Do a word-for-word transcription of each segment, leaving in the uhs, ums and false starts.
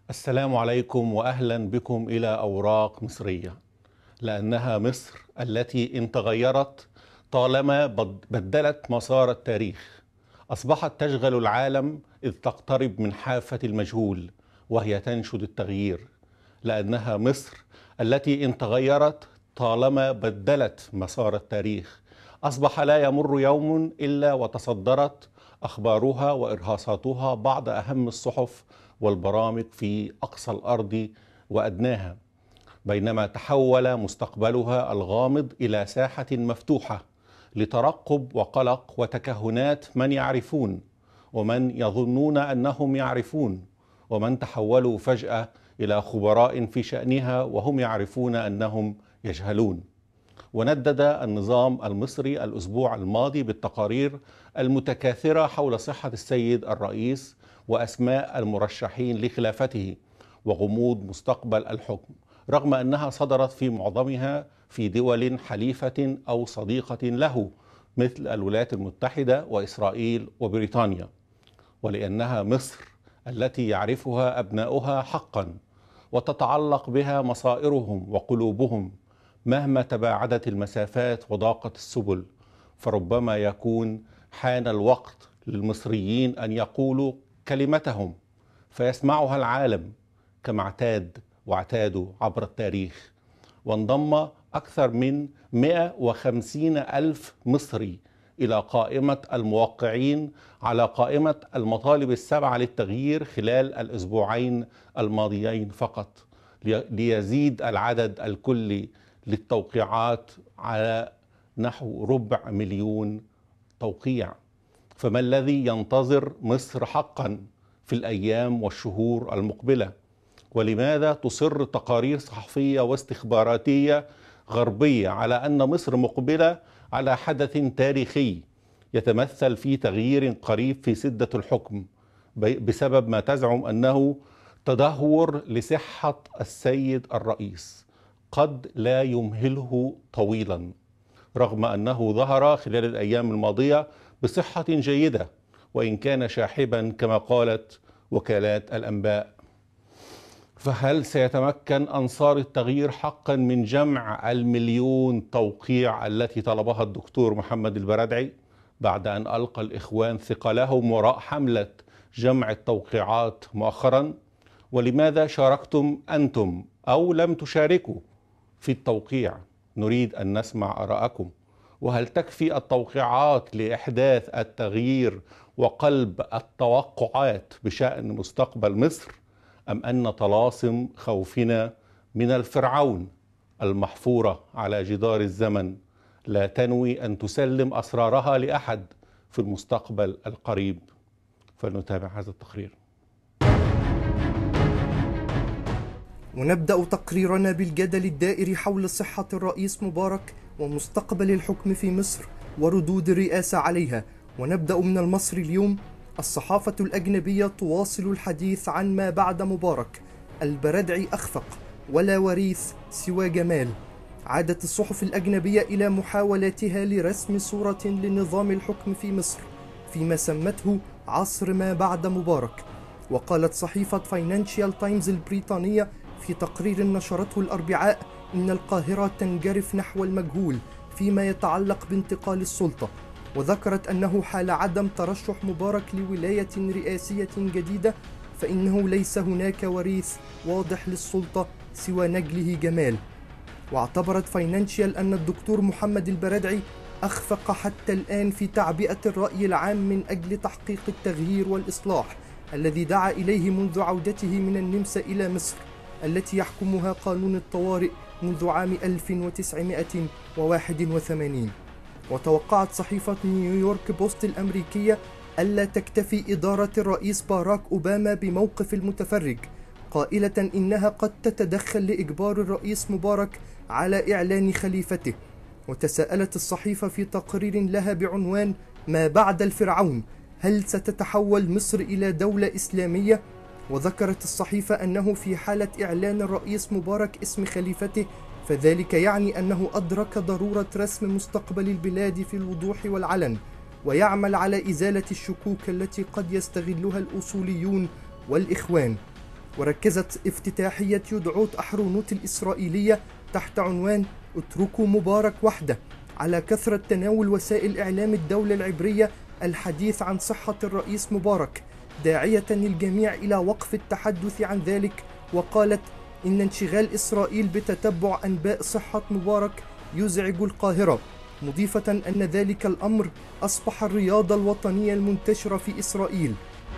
السلام عليكم وأهلا بكم إلى أوراق مصرية، لأنها مصر التي إن تغيرت طالما بد- بدلت مسار التاريخ. أصبحت تشغل العالم إذ تقترب من حافة المجهول وهي تنشد التغيير، لأنها مصر التي إن تغيرت طالما بدلت مسار التاريخ. أصبح لا يمر يوم إلا وتصدرت أخبارها وإرهاصاتها بعض أهم الصحف والبرامج في أقصى الأرض وأدناها، بينما تحول مستقبلها الغامض إلى ساحة مفتوحة لترقب وقلق وتكهنات من يعرفون ومن يظنون أنهم يعرفون، ومن تحولوا فجأة إلى خبراء في شأنها وهم يعرفون أنهم يجهلون. وندد النظام المصري الأسبوع الماضي بالتقارير المتكاثرة حول صحة السيد الرئيس وأسماء المرشحين لخلافته وغموض مستقبل الحكم، رغم أنها صدرت في معظمها في دول حليفة أو صديقة له مثل الولايات المتحدة وإسرائيل وبريطانيا. ولأنها مصر التي يعرفها أبناؤها حقا وتتعلق بها مصائرهم وقلوبهم مهما تباعدت المسافات وضاقت السبل، فربما يكون حان الوقت للمصريين أن يقولوا كلمتهم فيسمعها العالم كما اعتاد واعتادوا عبر التاريخ. وانضم أكثر من مئة وخمسين ألف مصري إلى قائمة الموقعين على قائمة المطالب السبعة للتغيير خلال الأسبوعين الماضيين فقط، ليزيد العدد الكلي للتوقيعات على نحو ربع مليون توقيع. فما الذي ينتظر مصر حقا في الأيام والشهور المقبلة؟ ولماذا تصر تقارير صحفية واستخباراتية غربية على أن مصر مقبلة على حدث تاريخي يتمثل في تغيير قريب في سدة الحكم بسبب ما تزعم أنه تدهور لصحة السيد الرئيس قد لا يمهله طويلا، رغم أنه ظهر خلال الأيام الماضية بصحة جيدة وإن كان شاحبا كما قالت وكالات الأنباء؟ فهل سيتمكن أنصار التغيير حقا من جمع المليون توقيع التي طلبها الدكتور محمد البرادعي بعد أن ألقى الإخوان ثقلهم وراء حملة جمع التوقيعات مؤخرا؟ ولماذا شاركتم أنتم أو لم تشاركوا في التوقيع؟ نريد أن نسمع آراءكم. وهل تكفي التوقيعات لإحداث التغيير وقلب التوقعات بشأن مستقبل مصر، أم أن طلاسم خوفنا من الفرعون المحفورة على جدار الزمن لا تنوي أن تسلم أسرارها لأحد في المستقبل القريب؟ فلنتابع هذا التقرير. ونبدأ تقريرنا بالجدل الدائر حول صحة الرئيس مبارك ومستقبل الحكم في مصر وردود الرئاسة عليها. ونبدأ من المصري اليوم. الصحافة الأجنبية تواصل الحديث عن ما بعد مبارك. البرادعي أخفق ولا وريث سوى جمال. عادت الصحف الأجنبية إلى محاولاتها لرسم صورة لنظام الحكم في مصر فيما سمته عصر ما بعد مبارك. وقالت صحيفة فاينانشال تايمز البريطانية في تقرير نشرته الأربعاء إن القاهرة تنجرف نحو المجهول فيما يتعلق بانتقال السلطة، وذكرت أنه حال عدم ترشح مبارك لولاية رئاسية جديدة فإنه ليس هناك وريث واضح للسلطة سوى نجله جمال. واعتبرت فاينانشال أن الدكتور محمد البرادعي أخفق حتى الآن في تعبئة الرأي العام من أجل تحقيق التغيير والإصلاح الذي دعا إليه منذ عودته من النمسا إلى مصر التي يحكمها قانون الطوارئ منذ عام ألف وتسعمائة وواحد وثمانين. وتوقعت صحيفة نيويورك بوست الأمريكية ألا تكتفي إدارة الرئيس باراك أوباما بموقف المتفرج، قائلة إنها قد تتدخل لإجبار الرئيس مبارك على إعلان خليفته. وتساءلت الصحيفة في تقرير لها بعنوان ما بعد الفرعون، هل ستتحول مصر إلى دولة إسلامية؟ وذكرت الصحيفة أنه في حالة إعلان الرئيس مبارك اسم خليفته فذلك يعني أنه أدرك ضرورة رسم مستقبل البلاد في الوضوح والعلن، ويعمل على إزالة الشكوك التي قد يستغلها الأصوليون والإخوان. وركزت افتتاحية يدعوت أحرونوت الإسرائيلية تحت عنوان اتركوا مبارك وحده على كثرة تناول وسائل إعلام الدولة العبرية الحديث عن صحة الرئيس مبارك، داعية الجميع إلى وقف التحدث عن ذلك. وقالت إن انشغال إسرائيل بتتبع أنباء صحة مبارك يزعج القاهرة، مضيفة أن ذلك الأمر أصبح الرياضة الوطنية المنتشرة في إسرائيل.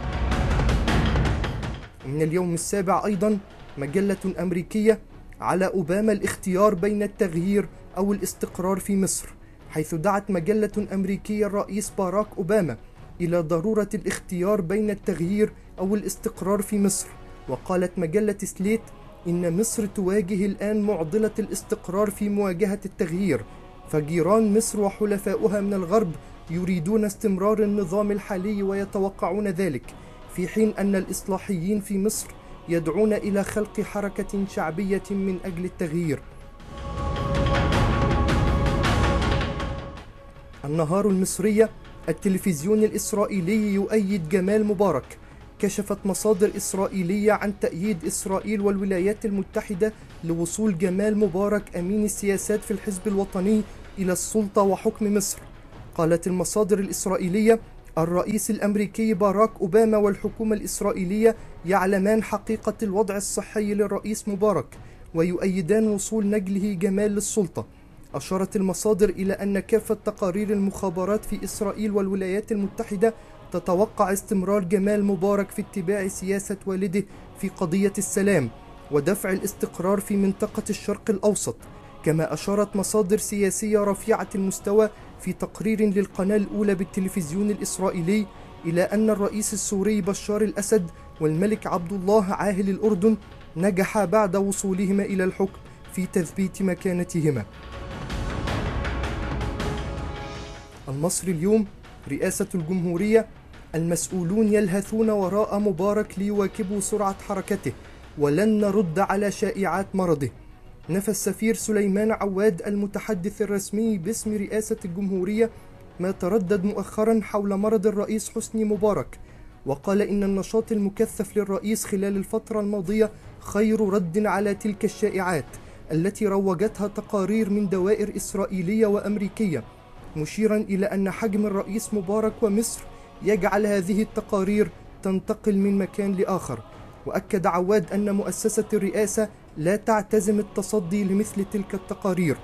من اليوم السابع أيضا مجلة أمريكية على أوباما الاختيار بين التغيير أو الاستقرار في مصر، حيث دعت مجلة أمريكية الرئيس باراك أوباما إلى ضرورة الاختيار بين التغيير أو الاستقرار في مصر. وقالت مجلة سليت إن مصر تواجه الآن معضلة الاستقرار في مواجهة التغيير، فجيران مصر وحلفاؤها من الغرب يريدون استمرار النظام الحالي ويتوقعون ذلك، في حين أن الإصلاحيين في مصر يدعون إلى خلق حركة شعبية من أجل التغيير. النهار المصرية، التلفزيون الإسرائيلي يؤيد جمال مبارك. كشفت مصادر إسرائيلية عن تأييد إسرائيل والولايات المتحدة لوصول جمال مبارك أمين السياسات في الحزب الوطني إلى السلطة وحكم مصر. قالت المصادر الإسرائيلية الرئيس الأمريكي باراك أوباما والحكومة الإسرائيلية يعلمان حقيقة الوضع الصحي للرئيس مبارك ويؤيدان وصول نجله جمال للسلطة. أشارت المصادر إلى أن كافة تقارير المخابرات في إسرائيل والولايات المتحدة تتوقع استمرار جمال مبارك في اتباع سياسة والده في قضية السلام ودفع الاستقرار في منطقة الشرق الأوسط. كما أشارت مصادر سياسية رفيعة المستوى في تقرير للقناة الأولى بالتلفزيون الإسرائيلي إلى أن الرئيس السوري بشار الأسد والملك عبد الله عاهل الأردن نجحا بعد وصولهما إلى الحكم في تثبيت مكانتهما. المصري اليوم، رئاسة الجمهورية، المسؤولون يلهثون وراء مبارك ليواكبوا سرعة حركته ولن نرد على شائعات مرضه. نفى السفير سليمان عواد المتحدث الرسمي باسم رئاسة الجمهورية ما تردد مؤخرا حول مرض الرئيس حسني مبارك، وقال إن النشاط المكثف للرئيس خلال الفترة الماضية خير رد على تلك الشائعات التي روجتها تقارير من دوائر إسرائيلية وأمريكية، مشيرا إلى أن حجم الرئيس مبارك ومصر يجعل هذه التقارير تنتقل من مكان لآخر. وأكد عواد أن مؤسسة الرئاسة لا تعتزم التصدي لمثل تلك التقارير.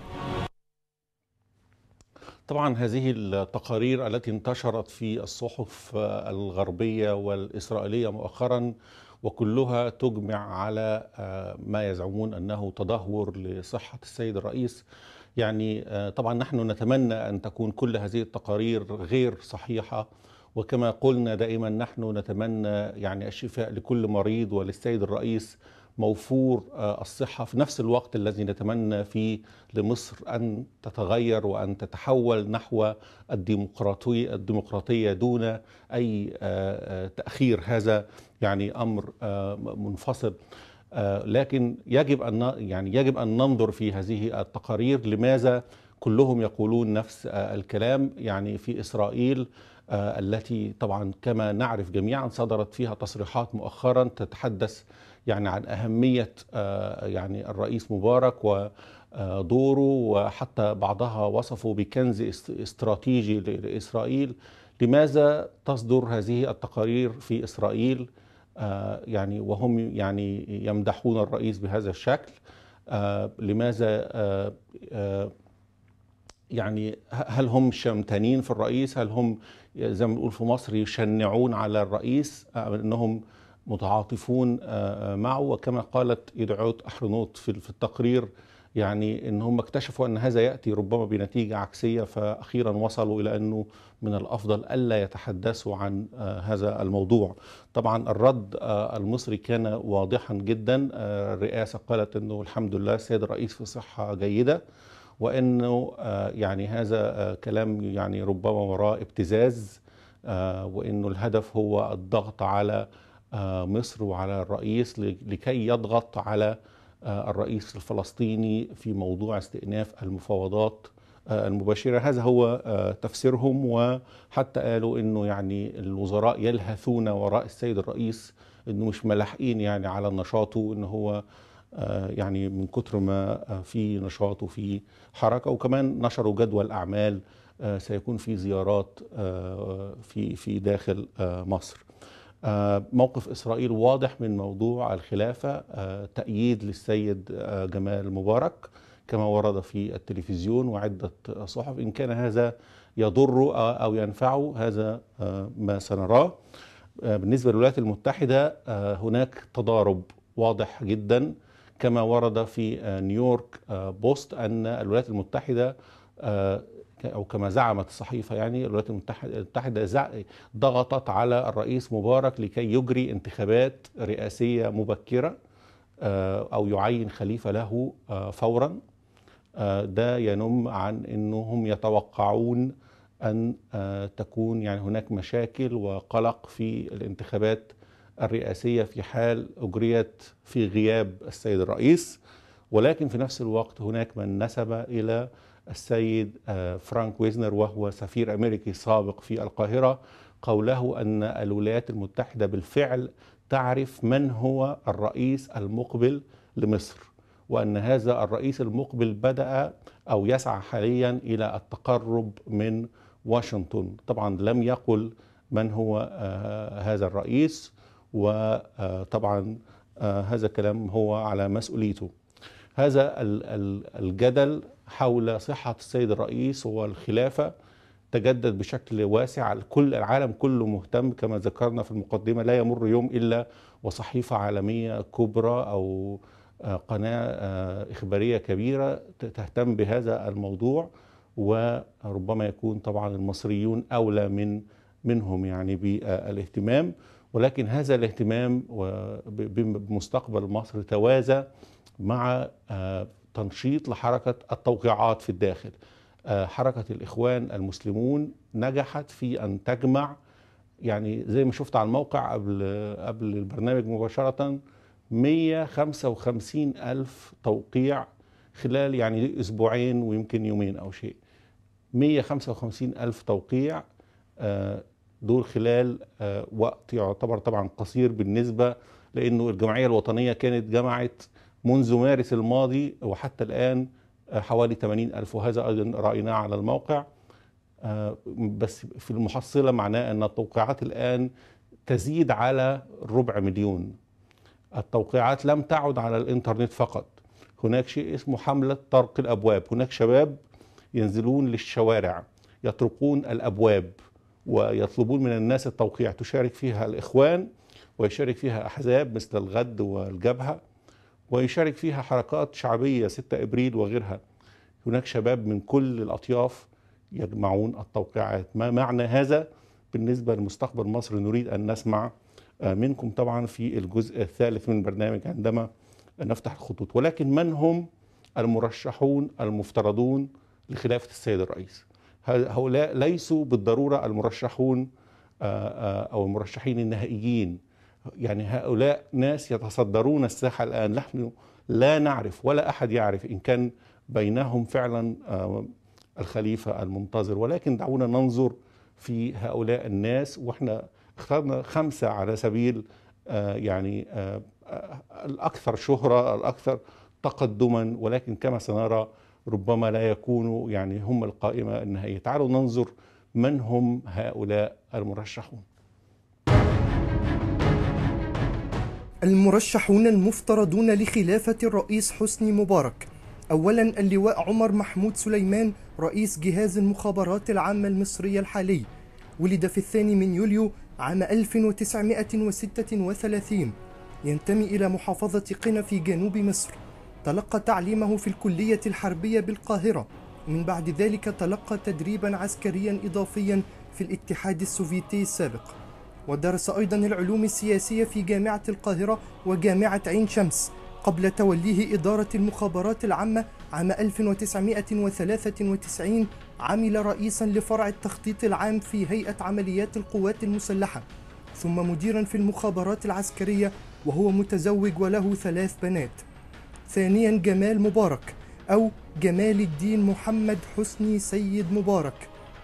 طبعا هذه التقارير التي انتشرت في الصحف الغربية والإسرائيلية مؤخرا وكلها تجمع على ما يزعمون أنه تدهور لصحة السيد الرئيس، يعني طبعا نحن نتمنى أن تكون كل هذه التقارير غير صحيحة، وكما قلنا دائما نحن نتمنى يعني الشفاء لكل مريض وللسيد الرئيس موفور الصحة، في نفس الوقت الذي نتمنى فيه لمصر أن تتغير وأن تتحول نحو الديمقراطية الديمقراطية دون أي تأخير. هذا يعني أمر منفصل، لكن يجب أن يعني يجب أن ننظر في هذه التقارير لماذا كلهم يقولون نفس الكلام. يعني في إسرائيل التي طبعا كما نعرف جميعا صدرت فيها تصريحات مؤخرا تتحدث يعني عن أهمية يعني الرئيس مبارك ودوره، وحتى بعضها وصفوا بكنز استراتيجي لإسرائيل. لماذا تصدر هذه التقارير في إسرائيل يعني وهم يعني يمدحون الرئيس بهذا الشكل؟ لماذا يعني هل هم شمتانين في الرئيس؟ هل هم زي ما بنقول في مصر يشنعون على الرئيس أنهم متعاطفون معه؟ وكما قالت يدعوت أحرونوت في التقرير يعني ان هم اكتشفوا ان هذا ياتي ربما بنتيجه عكسيه، فاخيرا وصلوا الى انه من الافضل الا يتحدثوا عن هذا الموضوع. طبعا الرد المصري كان واضحا جدا. الرئاسه قالت انه الحمد لله السيد الرئيس في صحه جيده، وانه يعني هذا كلام يعني ربما وراء ابتزاز، وانه الهدف هو الضغط على مصر وعلى الرئيس لكي يضغط على الرئيس الفلسطيني في موضوع استئناف المفاوضات المباشرة. هذا هو تفسيرهم، وحتى قالوا انه يعني الوزراء يلهثون وراء السيد الرئيس، انه مش ملاحقين يعني على نشاطه، انه هو يعني من كتر ما في نشاط وفي حركة. وكمان نشروا جدول أعمال سيكون في زيارات في في داخل مصر. موقف إسرائيل واضح من موضوع الخلافة، تأييد للسيد جمال مبارك كما ورد في التلفزيون وعدة صحف. إن كان هذا يضر أو ينفعه هذا ما سنراه. بالنسبة للولايات المتحدة هناك تضارب واضح جدا، كما ورد في نيويورك بوست أن الولايات المتحدة أو كما زعمت الصحيفة يعني الولايات المتحدة ضغطت على الرئيس مبارك لكي يجري انتخابات رئاسية مبكرة أو يعين خليفة له فورا. ده ينم عن أنهم يتوقعون أن تكون يعني هناك مشاكل وقلق في الانتخابات الرئاسية في حال أجريت في غياب السيد الرئيس. ولكن في نفس الوقت هناك من نسب إلى السيد فرانك ويزنر وهو سفير أمريكي سابق في القاهرة قوله أن الولايات المتحدة بالفعل تعرف من هو الرئيس المقبل لمصر، وأن هذا الرئيس المقبل بدأ أو يسعى حاليا إلى التقرب من واشنطن. طبعا لم يقل من هو هذا الرئيس، وطبعا هذا الكلام هو على مسؤوليته. هذا الجدل حول صحة السيد الرئيس والخلافة تجدد بشكل واسع. كل العالم كله مهتم، كما ذكرنا في المقدمة لا يمر يوم إلا وصحيفة عالمية كبرى أو قناة إخبارية كبيرة تهتم بهذا الموضوع، وربما يكون طبعا المصريون أولى من منهم يعني بالاهتمام. ولكن هذا الاهتمام بمستقبل مصر توازى مع تنشيط لحركة التوقيعات في الداخل. حركة الإخوان المسلمون نجحت في أن تجمع، يعني زي ما شفت على الموقع قبل قبل البرنامج مباشرة، مئة وخمسة وخمسين ألف توقيع خلال يعني أسبوعين ويمكن يومين أو شيء. مئة وخمسة وخمسين ألف توقيع دول خلال وقت يعتبر طبعا قصير بالنسبة، لأنه الجمعية الوطنية كانت جمعت منذ مارس الماضي وحتى الآن حوالي ثمانين ألف، وهذا أيضا رأيناه على الموقع. بس في المحصلة معناه أن التوقيعات الآن تزيد على ربع مليون. التوقيعات لم تعد على الإنترنت فقط، هناك شيء اسمه حملة طرق الأبواب. هناك شباب ينزلون للشوارع يطرقون الأبواب ويطلبون من الناس التوقيع، تشارك فيها الإخوان ويشارك فيها أحزاب مثل الغد والجبهة، ويشارك فيها حركات شعبية ستة إبريل وغيرها. هناك شباب من كل الأطياف يجمعون التوقيعات. ما معنى هذا بالنسبة لمستقبل مصر؟ نريد أن نسمع منكم طبعا في الجزء الثالث من البرنامج عندما نفتح الخطوط. ولكن من هم المرشحون المفترضون لخلافة السيد الرئيس؟ هؤلاء ليسوا بالضرورة المرشحون أو المرشحين النهائيين، يعني هؤلاء ناس يتصدرون الساحة الآن. نحن لا نعرف ولا أحد يعرف إن كان بينهم فعلا الخليفة المنتظر، ولكن دعونا ننظر في هؤلاء الناس. وإحنا اخترنا خمسة على سبيل يعني الأكثر شهرة الأكثر تقدما، ولكن كما سنرى ربما لا يكونوا يعني هم القائمة النهائية. تعالوا ننظر من هم هؤلاء المرشحون. المرشحون المفترضون لخلافة الرئيس حسني مبارك: أولا اللواء عمر محمود سليمان، رئيس جهاز المخابرات العامة المصرية الحالي، ولد في الثاني من يوليو عام ألف وتسعمائة وستة وثلاثين، ينتمي إلى محافظة قنا في جنوب مصر. تلقى تعليمه في الكلية الحربية بالقاهرة، ومن بعد ذلك تلقى تدريبا عسكريا إضافيا في الاتحاد السوفيتي السابق، ودرس أيضا العلوم السياسية في جامعة القاهرة وجامعة عين شمس، قبل توليه إدارة المخابرات العامة عام ألف وتسعمائة وثلاثة وتسعين. عمل رئيسا لفرع التخطيط العام في هيئة عمليات القوات المسلحة، ثم مديرا في المخابرات العسكرية، وهو متزوج وله ثلاث بنات. ثانيا جمال مبارك، أو جمال الدين محمد حسني سيد مبارك،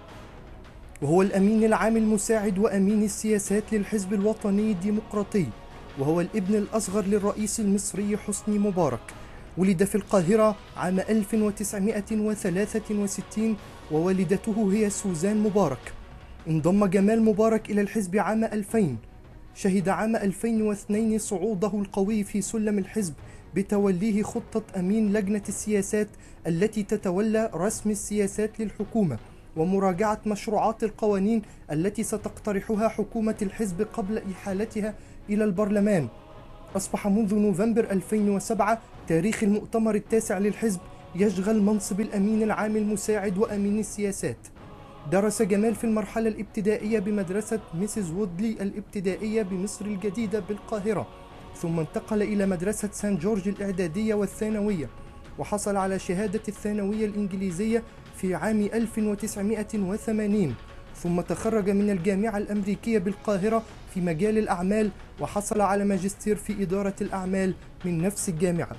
وهو الأمين العام المساعد وأمين السياسات للحزب الوطني الديمقراطي، وهو الابن الأصغر للرئيس المصري حسني مبارك. ولد في القاهرة عام ألف وتسعمائة وثلاثة وستين، ووالدته هي سوزان مبارك. انضم جمال مبارك إلى الحزب عام ألفين. شهد عام ألفين واثنين صعوده القوي في سلم الحزب بتوليه خطة أمين لجنة السياسات التي تتولى رسم السياسات للحكومة ومراجعة مشروعات القوانين التي ستقترحها حكومة الحزب قبل إحالتها إلى البرلمان. أصبح منذ نوفمبر ألفين وسبعة تاريخ المؤتمر التاسع للحزب يشغل منصب الأمين العام المساعد وأمين السياسات. درس جمال في المرحلة الابتدائية بمدرسة ميسيس وودلي الابتدائية بمصر الجديدة بالقاهرة، ثم انتقل إلى مدرسة سان جورج الإعدادية والثانوية، وحصل على شهادة الثانوية الإنجليزية في عام ألف وتسعمائة وثمانين، ثم تخرج من الجامعة الأمريكية بالقاهرة في مجال الأعمال، وحصل على ماجستير في إدارة الأعمال من نفس الجامعة.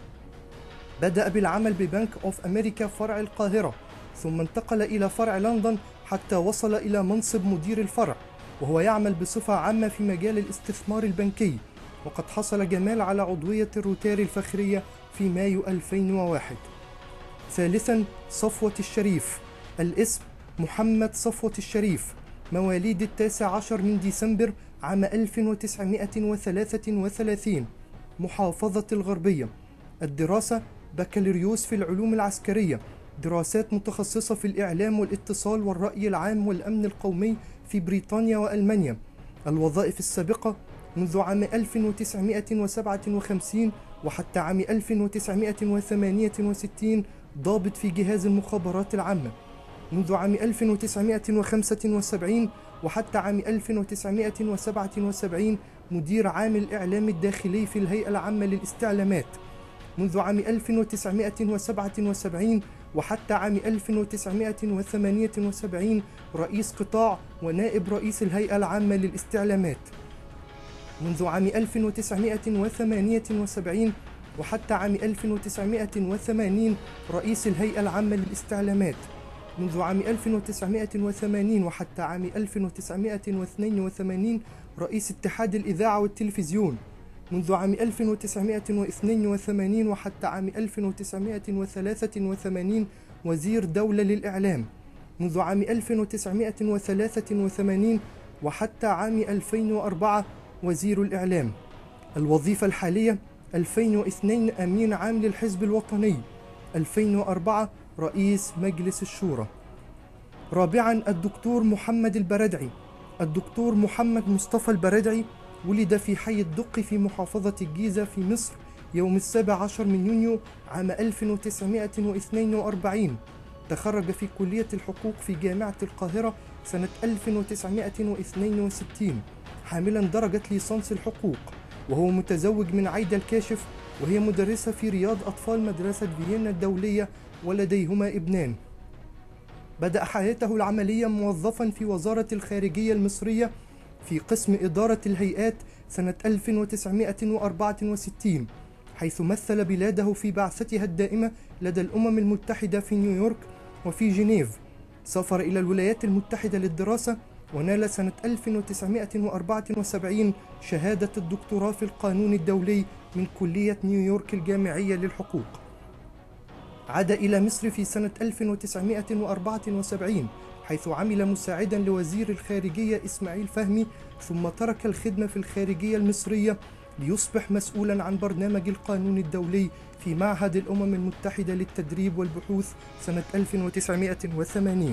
بدأ بالعمل ببنك أوف أمريكا فرع القاهرة، ثم انتقل إلى فرع لندن حتى وصل إلى منصب مدير الفرع، وهو يعمل بصفة عامة في مجال الاستثمار البنكي. وقد حصل جمال على عضوية الروتاري الفخرية في مايو ألفين وواحد. ثالثا، صفوة الشريف. الاسم محمد صفوة الشريف، مواليد التاسع عشر من ديسمبر عام ألف وتسعمائة وثلاثة وثلاثين، محافظة الغربية. الدراسة بكالوريوس في العلوم العسكرية، دراسات متخصصة في الإعلام والاتصال والرأي العام والأمن القومي في بريطانيا وألمانيا. الوظائف السابقة منذ عام ألف وتسعمائة وسبعة وخمسين وحتى عام ألف وتسعمائة وثمانية وستين ضابط في جهاز المخابرات العامة. منذ عام ألف وتسعمائة وخمسة وسبعين وحتى عام ألف وتسعمائة وسبعة وسبعين مدير عام الإعلام الداخلي في الهيئة العامة للاستعلامات. منذ عام ألف وتسعمائة وسبعة وسبعين وحتى عام ألف وتسعمائة وثمانية وسبعين رئيس قطاع ونائب رئيس الهيئة العامة للاستعلامات. منذ عام ألف وتسعمائة وثمانية وسبعين وحتى عام ألف وتسعمائة وثمانين رئيس الهيئة العامة للاستعلامات. منذ عام ألف وتسعمائة وثمانين وحتى عام ألف وتسعمائة واثنين وثمانين رئيس اتحاد الإذاعة والتلفزيون. منذ عام ألف وتسعمائة واثنين وثمانين وحتى عام ألف وتسعمائة وثلاثة وثمانين وزير دولة للإعلام. منذ عام ألف وتسعمائة وثلاثة وثمانين وحتى عام ألفين وأربعة وزير الإعلام. الوظيفة الحالية ألفين واثنين أمين عام للحزب الوطني، ألفين وأربعة رئيس مجلس الشورى. رابعا، الدكتور محمد البردعي. الدكتور محمد مصطفى البردعي ولد في حي الدقي في محافظة الجيزة في مصر يوم السابع عشر من يونيو عام ألف وتسعمائة واثنين وأربعين. تخرج في كلية الحقوق في جامعة القاهرة سنة ألف وتسعمائة واثنين وستين حاملا درجة ليسانس الحقوق، وهو متزوج من عايدة الكاشف، وهي مدرسة في رياض أطفال مدرسة فيينا الدولية، ولديهما ابنان. بدأ حياته العملية موظفا في وزارة الخارجية المصرية في قسم إدارة الهيئات سنة ألف وتسعمائة وأربعة وستين، حيث مثل بلاده في بعثتها الدائمة لدى الأمم المتحدة في نيويورك وفي جنيف. سافر إلى الولايات المتحدة للدراسة، ونال سنة ألف وتسعمائة وأربعة وسبعين شهادة الدكتوراه في القانون الدولي من كلية نيويورك الجامعية للحقوق. عاد إلى مصر في سنة ألف وتسعمائة وأربعة وسبعين، حيث عمل مساعدا لوزير الخارجية إسماعيل فهمي، ثم ترك الخدمة في الخارجية المصرية ليصبح مسؤولا عن برنامج القانون الدولي في معهد الأمم المتحدة للتدريب والبحوث سنة ألف وتسعمائة وثمانين.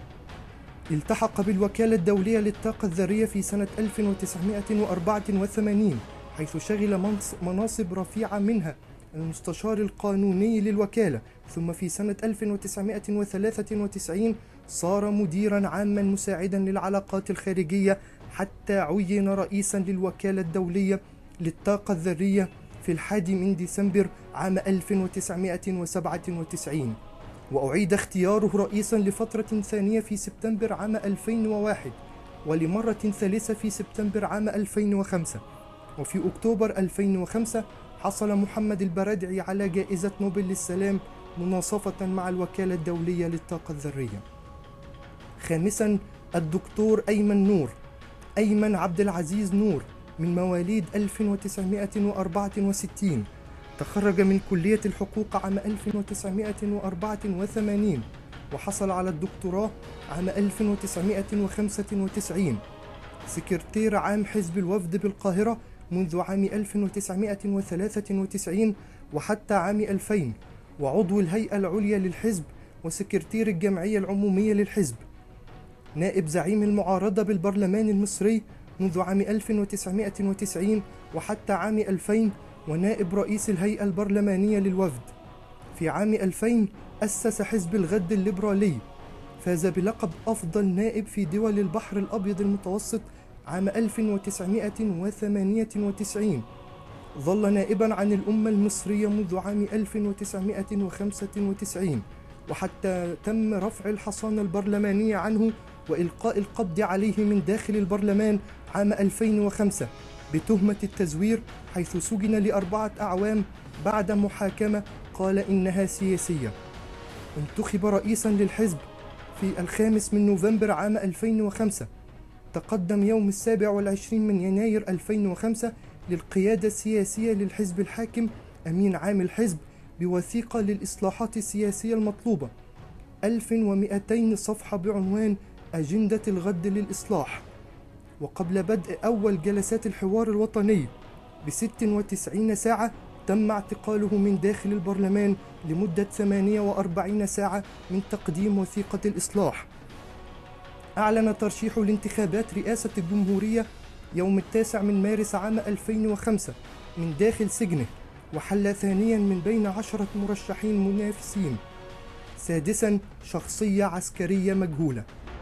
التحق بالوكالة الدولية للطاقة الذرية في سنة ألف وتسعمائة وأربعة وثمانين، حيث شغل مناصب رفيعة منها المستشار القانوني للوكالة، ثم في سنة ألف وتسعمائة وثلاثة وتسعين صار مديرا عاما مساعدا للعلاقات الخارجية، حتى عين رئيسا للوكالة الدولية للطاقة الذرية في الحادي من ديسمبر عام ألف وتسعمائة وسبعة وتسعين، وأعيد اختياره رئيسا لفترة ثانية في سبتمبر عام ألفين وواحد، ولمرة ثالثة في سبتمبر عام ألفين وخمسة. وفي أكتوبر ألفين وخمسة حصل محمد البردعي على جائزة نوبل للسلام مناصفة مع الوكالة الدولية للطاقة الذرية. خامسا، الدكتور أيمن نور، أيمن عبد العزيز نور، من مواليد ألف وتسعمائة وأربعة وستين، تخرج من كلية الحقوق عام ألف وتسعمائة وأربعة وثمانين، وحصل على الدكتوراه عام ألف وتسعمائة وخمسة وتسعين. سكرتير عام حزب الوفد بالقاهرة منذ عام ألف وتسعمائة وثلاثة وتسعين وحتى عام ألفين، وعضو الهيئة العليا للحزب وسكرتير الجمعية العمومية للحزب. نائب زعيم المعارضة بالبرلمان المصري منذ عام ألف وتسعمائة وتسعين وحتى عام ألفين، ونائب رئيس الهيئة البرلمانية للوفد. في عام ألفين أسس حزب الغد الليبرالي، فاز بلقب أفضل نائب في دول البحر الأبيض المتوسط عام ألف وتسعمائة وثمانية وتسعين. ظل نائبا عن الأمة المصرية منذ عام ألف وتسعمائة وخمسة وتسعين، وحتى تم رفع الحصانة البرلمانية عنه وإلقاء القبض عليه من داخل البرلمان عام ألفين وخمسة بتهمة التزوير، حيث سجن لأربعة أعوام بعد محاكمة قال إنها سياسية. انتخب رئيسا للحزب في الخامس من نوفمبر عام ألفين وخمسة. تقدم يوم السابع والعشرين من يناير ألفين وخمسة للقيادة السياسية للحزب الحاكم أمين عام الحزب بوثيقة للإصلاحات السياسية المطلوبة ألف ومئتين صفحة بعنوان أجندة الغد للإصلاح. وقبل بدء أول جلسات الحوار الوطني بست وتسعين ساعة تم اعتقاله من داخل البرلمان لمدة ثمانية وأربعين ساعة من تقديم وثيقة الإصلاح. أعلن ترشيحه لانتخابات رئاسة الجمهورية يوم التاسع من مارس عام ألفين وخمسة من داخل سجنه، وحل ثانيا من بين عشرة مرشحين منافسين. سادسا، شخصية عسكرية مجهولة.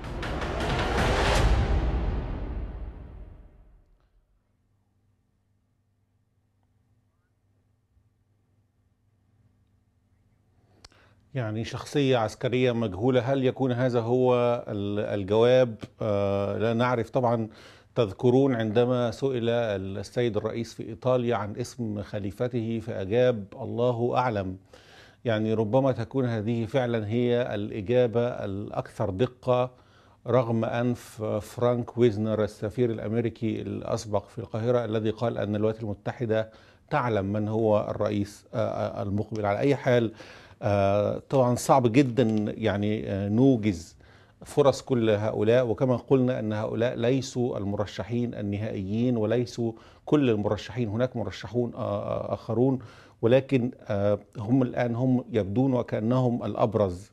يعني شخصية عسكرية مجهولة، هل يكون هذا هو الجواب؟ آه لا نعرف طبعا. تذكرون عندما سئل السيد الرئيس في إيطاليا عن اسم خليفته فأجاب الله أعلم. يعني ربما تكون هذه فعلا هي الإجابة الأكثر دقة، رغم أنف فرانك ويزنر السفير الأمريكي الأسبق في القاهرة الذي قال أن الولايات المتحدة تعلم من هو الرئيس المقبل. على أي حال طبعا صعب جدا يعني نوجز فرص كل هؤلاء، وكما قلنا أن هؤلاء ليسوا المرشحين النهائيين وليسوا كل المرشحين، هناك مرشحون آخرون، ولكن هم الآن هم يبدون وكأنهم الأبرز.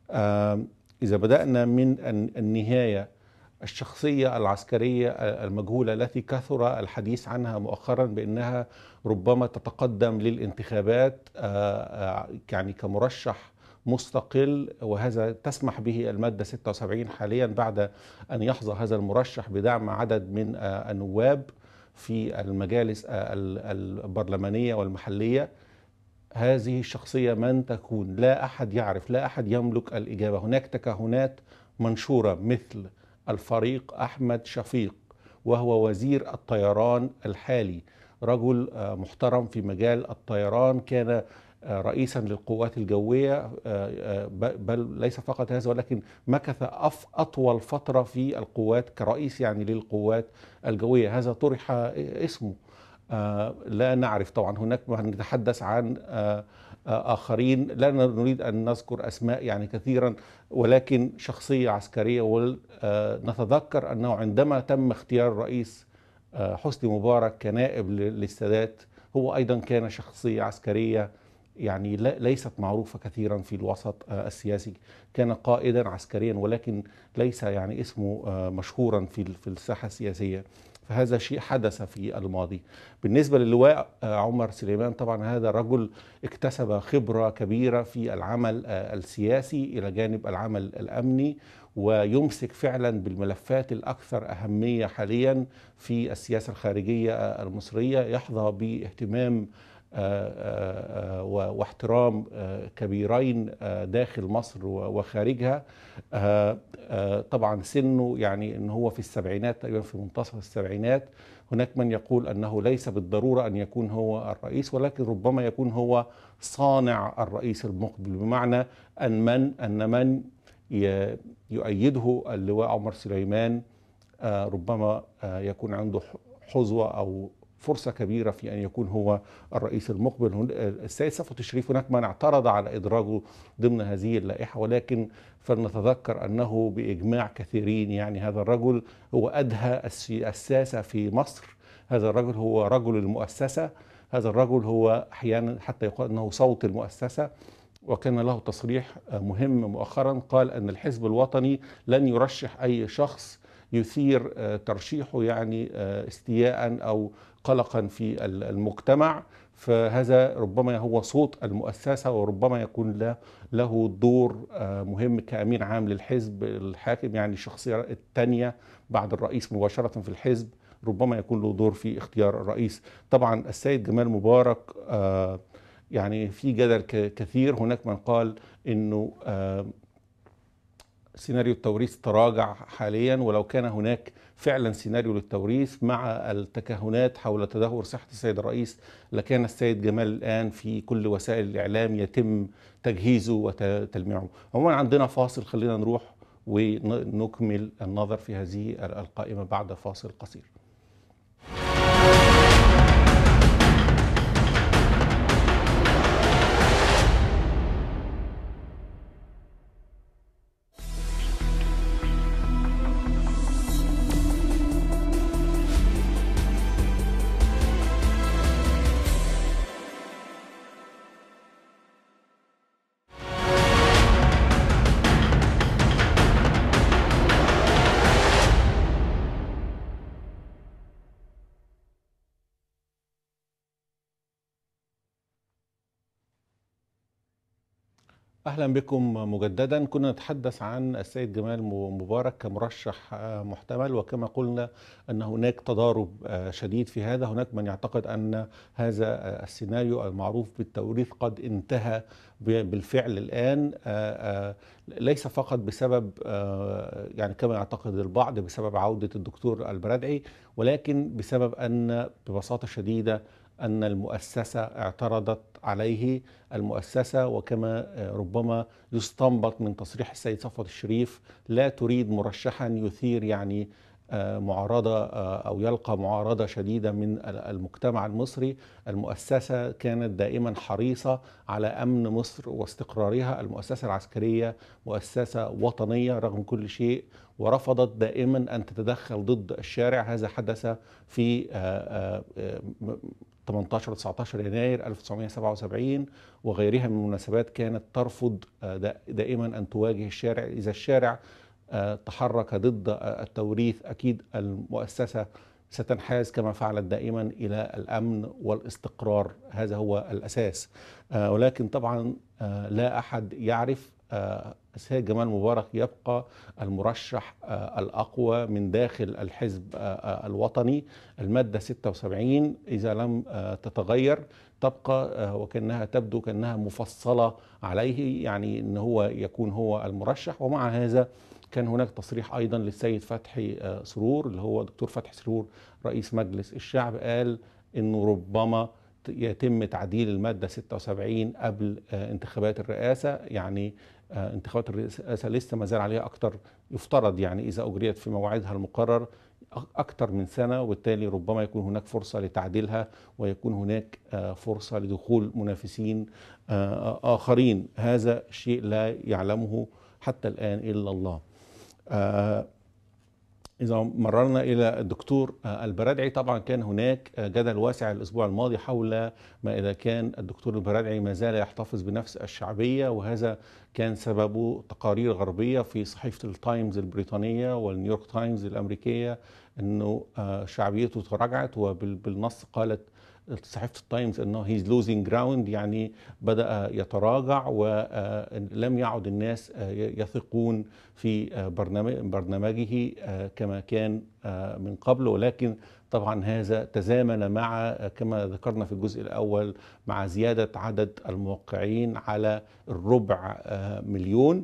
إذا بدأنا من النهاية، الشخصية العسكرية المجهولة التي كثر الحديث عنها مؤخرا بأنها ربما تتقدم للانتخابات يعني كمرشح مستقل، وهذا تسمح به المادة ستة وسبعين حاليا بعد أن يحظى هذا المرشح بدعم عدد من النواب في المجالس البرلمانية والمحلية. هذه الشخصية من تكون؟ لا أحد يعرف، لا أحد يملك الإجابة. هناك تكهنات منشورة مثل الفريق أحمد شفيق، وهو وزير الطيران الحالي، رجل محترم في مجال الطيران، كان رئيسا للقوات الجوية، بل ليس فقط هذا ولكن مكث أطول فترة في القوات كرئيس يعني للقوات الجوية. هذا طرح اسمه، لا نعرف طبعا. هناك نتحدث عن آخرين لا نريد أن نذكر أسماء يعني كثيرا، ولكن شخصية عسكرية. ونتذكر أنه عندما تم اختيار الرئيس حسني مبارك كنائب للسادات، هو أيضا كان شخصية عسكرية يعني ليست معروفة كثيرا في الوسط السياسي، كان قائدا عسكريا ولكن ليس يعني اسمه مشهورا في في الساحة السياسية. فهذا شيء حدث في الماضي. بالنسبة للواء عمر سليمان، طبعا هذا رجل اكتسب خبرة كبيرة في العمل السياسي إلى جانب العمل الأمني، ويمسك فعلا بالملفات الأكثر أهمية حاليا في السياسة الخارجية المصرية، يحظى باهتمام واحترام كبيرين داخل مصر وخارجها. طبعا سنه يعني ان هو في السبعينات تقريبا، في منتصف السبعينات، هناك من يقول أنه ليس بالضرورة أن يكون هو الرئيس، ولكن ربما يكون هو صانع الرئيس المقبل، بمعنى أن من أن من يؤيده اللواء عمر سليمان ربما يكون عنده حظوة أو فرصة كبيرة في أن يكون هو الرئيس المقبل. السيد صفوت الشريف هناك من اعترض على إدراجه ضمن هذه اللائحة، ولكن فلنتذكر أنه بإجماع كثيرين يعني هذا الرجل هو أدهى الساسة في مصر، هذا الرجل هو رجل المؤسسة، هذا الرجل هو أحيانا حتى يقال أنه صوت المؤسسة. وكان له تصريح مهم مؤخرا قال أن الحزب الوطني لن يرشح أي شخص يثير ترشيحه يعني استياء أو قلقا في المجتمع، فهذا ربما هو صوت المؤسسة، وربما يكون له له دور مهم كأمين عام للحزب الحاكم، يعني الشخصية الثانية بعد الرئيس مباشرة في الحزب ربما يكون له دور في اختيار الرئيس. طبعا السيد جمال مبارك يعني في جدل كثير، هناك من قال انه سيناريو التوريث تراجع حاليا، ولو كان هناك فعلا سيناريو للتوريث مع التكهنات حول تدهور صحة السيد الرئيس لكان السيد جمال الآن في كل وسائل الإعلام يتم تجهيزه وتلميعه. عموما عندنا فاصل، خلينا نروح ونكمل النظر في هذه القائمة بعد فاصل قصير. أهلا بكم مجددا. كنا نتحدث عن السيد جمال مبارك كمرشح محتمل، وكما قلنا أن هناك تضارب شديد في هذا. هناك من يعتقد أن هذا السيناريو المعروف بالتوريث قد انتهى بالفعل الآن، ليس فقط بسبب يعني كما يعتقد البعض بسبب عودة الدكتور البرادعي، ولكن بسبب أن ببساطة شديدة أن المؤسسة اعترضت عليه، المؤسسة وكما ربما يستنبط من تصريح السيد صفوت الشريف لا تريد مرشحا يثير يعني معارضة أو يلقى معارضة شديدة من المجتمع المصري. المؤسسة كانت دائما حريصة على أمن مصر واستقرارها، المؤسسة العسكرية مؤسسة وطنية رغم كل شيء، ورفضت دائما أن تتدخل ضد الشارع. هذا حدث في ثمانية عشر تسعة عشر يناير ألف وتسعمائة وسبعة وسبعين وغيرها من المناسبات كانت ترفض دائما أن تواجه الشارع. إذا الشارع تحرك ضد التوريث أكيد المؤسسة ستنحاز كما فعلت دائما إلى الأمن والاستقرار، هذا هو الأساس. ولكن طبعا لا أحد يعرف السيد جمال مبارك يبقى المرشح الأقوى من داخل الحزب الوطني. المادة ستة وسبعين إذا لم تتغير تبقى وكأنها تبدو كأنها مفصلة عليه، يعني أنه هو يكون هو المرشح. ومع هذا كان هناك تصريح أيضا للسيد فتحي سرور اللي هو دكتور فتحي سرور رئيس مجلس الشعب، قال أنه ربما يتم تعديل المادة ستة وسبعين قبل انتخابات الرئاسة، يعني انتخابات الرئاسة لسه ما زال عليها أكتر، يفترض يعني إذا أجريت في موعدها المقرر أكثر من سنة، وبالتالي ربما يكون هناك فرصة لتعديلها ويكون هناك فرصة لدخول منافسين آخرين. هذا شيء لا يعلمه حتى الآن إلا الله. إذا مررنا إلى الدكتور البرادعي، طبعا كان هناك جدل واسع الأسبوع الماضي حول ما إذا كان الدكتور البرادعي ما زال يحتفظ بنفس الشعبية، وهذا كان سببه تقارير غربية في صحيفة التايمز البريطانية والنيويورك تايمز الأمريكية أنه شعبيته تراجعت، وبالنص قالت صحيفة التايمز أنه he's losing ground، يعني بدأ يتراجع ولم يعد الناس يثقون في برنامجه كما كان من قبل. ولكن طبعا هذا تزامن مع كما ذكرنا في الجزء الأول مع زيادة عدد الموقعين على الربع مليون،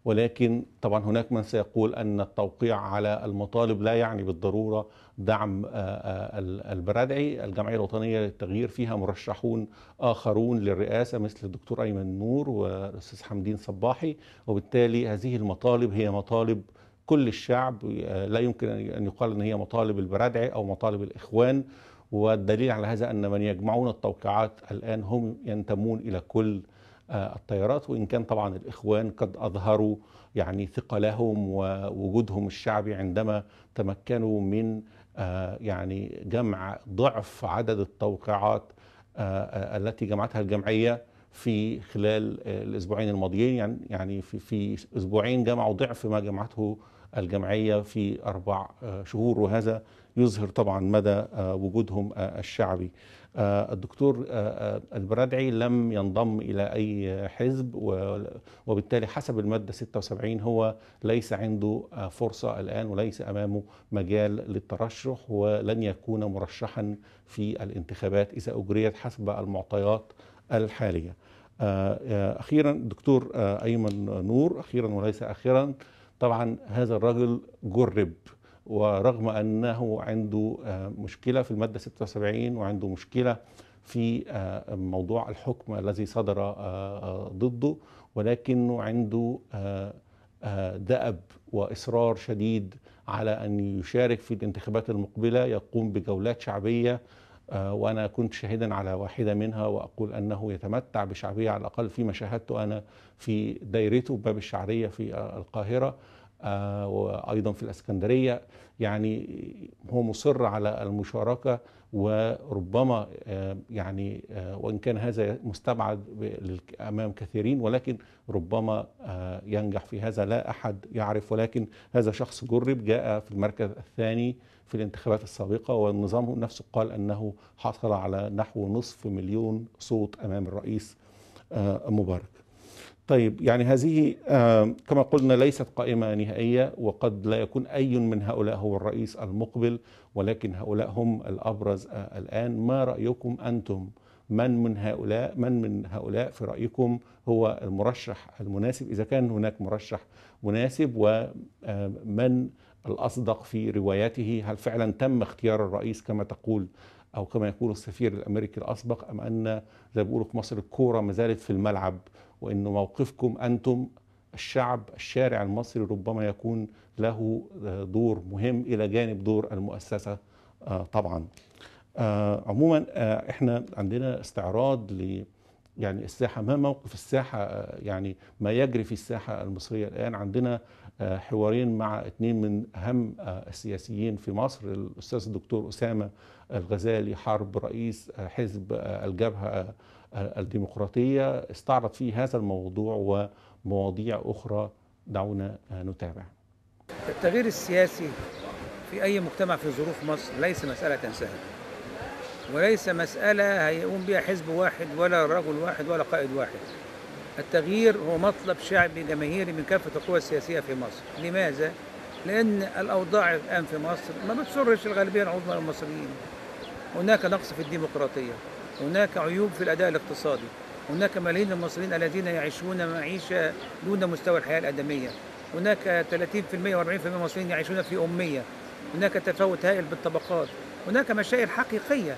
ولكن طبعا هناك من سيقول أن التوقيع على المطالب لا يعني بالضرورة دعم البرادعي. الجمعية الوطنية للتغيير فيها مرشحون آخرون للرئاسة مثل الدكتور أيمن نور والأستاذ حمدين صباحي، وبالتالي هذه المطالب هي مطالب كل الشعب، لا يمكن أن يقال أن هي مطالب البرادعي أو مطالب الإخوان. والدليل على هذا أن من يجمعون التوقيعات الآن هم ينتمون إلى كل التيارات، وإن كان طبعا الإخوان قد أظهروا يعني ثقلهم ووجودهم الشعبي عندما تمكنوا من يعني جمع ضعف عدد التوقيعات التي جمعتها الجمعية في خلال الأسبوعين الماضيين. يعني يعني في في أسبوعين جمعوا ضعف ما جمعته الجمعية في أربع شهور، وهذا يظهر طبعا مدى وجودهم الشعبي. الدكتور البرادعي لم ينضم إلى أي حزب، وبالتالي حسب المادة ستة وسبعين هو ليس عنده فرصة الآن وليس أمامه مجال للترشح، ولن يكون مرشحا في الانتخابات إذا أجريت حسب المعطيات الحالية. أخيرا الدكتور أيمن نور، أخيرا وليس أخيرا، طبعا هذا الرجل جرب، ورغم أنه عنده مشكلة في المادة ستة وسبعين وعنده مشكلة في موضوع الحكم الذي صدر ضده، ولكنه عنده دأب وإصرار شديد على أن يشارك في الانتخابات المقبلة، يقوم بجولات شعبية، وأنا كنت شاهدا على واحدة منها، وأقول أنه يتمتع بشعبية على الأقل فيما شاهدته أنا في دايرته باب الشعرية في القاهرة وأيضا في الإسكندرية. يعني هو مصر على المشاركة، وربما يعني وإن كان هذا مستبعد أمام كثيرين، ولكن ربما ينجح في هذا، لا أحد يعرف. ولكن هذا شخص جرب، جاء في المركز الثاني في الانتخابات السابقة، والنظام نفسه قال أنه حصل على نحو نصف مليون صوت أمام الرئيس مبارك. طيب، يعني هذه كما قلنا ليست قائمة نهائية، وقد لا يكون أي من هؤلاء هو الرئيس المقبل، ولكن هؤلاء هم الأبرز الآن. ما رأيكم أنتم؟ من من هؤلاء من من هؤلاء في رأيكم هو المرشح المناسب، إذا كان هناك مرشح مناسب؟ ومن الأصدق في رواياته؟ هل فعلا تم اختيار الرئيس كما تقول أو كما يقول السفير الأمريكي الأسبق، أم أن زي ما بيقولوا في مصر الكورة ما زالت في الملعب، وإنه موقفكم أنتم الشعب الشارع المصري ربما يكون له دور مهم إلى جانب دور المؤسسة طبعا؟ عموما احنا عندنا استعراض ل يعني الساحة، ما موقف الساحة، يعني ما يجري في الساحة المصرية الآن. عندنا حوارين مع اثنين من أهم السياسيين في مصر، الأستاذ الدكتور أسامة الغزالي حرب رئيس حزب الجبهة الديمقراطية، استعرض فيه هذا الموضوع ومواضيع أخرى. دعونا نتابع. التغيير السياسي في أي مجتمع في ظروف مصر ليس مسألة سهلة، وليس مسألة هيقوم بها حزب واحد ولا رجل واحد ولا قائد واحد. التغيير هو مطلب شعبي جماهيري من كافة القوى السياسية في مصر. لماذا؟ لأن الأوضاع الآن في مصر ما بتسرش الغالبية العظمى من المصريين. هناك نقص في الديمقراطية، هناك عيوب في الأداء الاقتصادي، هناك ملايين المصريين الذين يعيشون معيشة دون مستوى الحياة الآدمية، هناك ثلاثين بالمئة وأربعين بالمئة من المصريين يعيشون في أمية، هناك تفاوت هائل بالطبقات، هناك مشاكل حقيقية.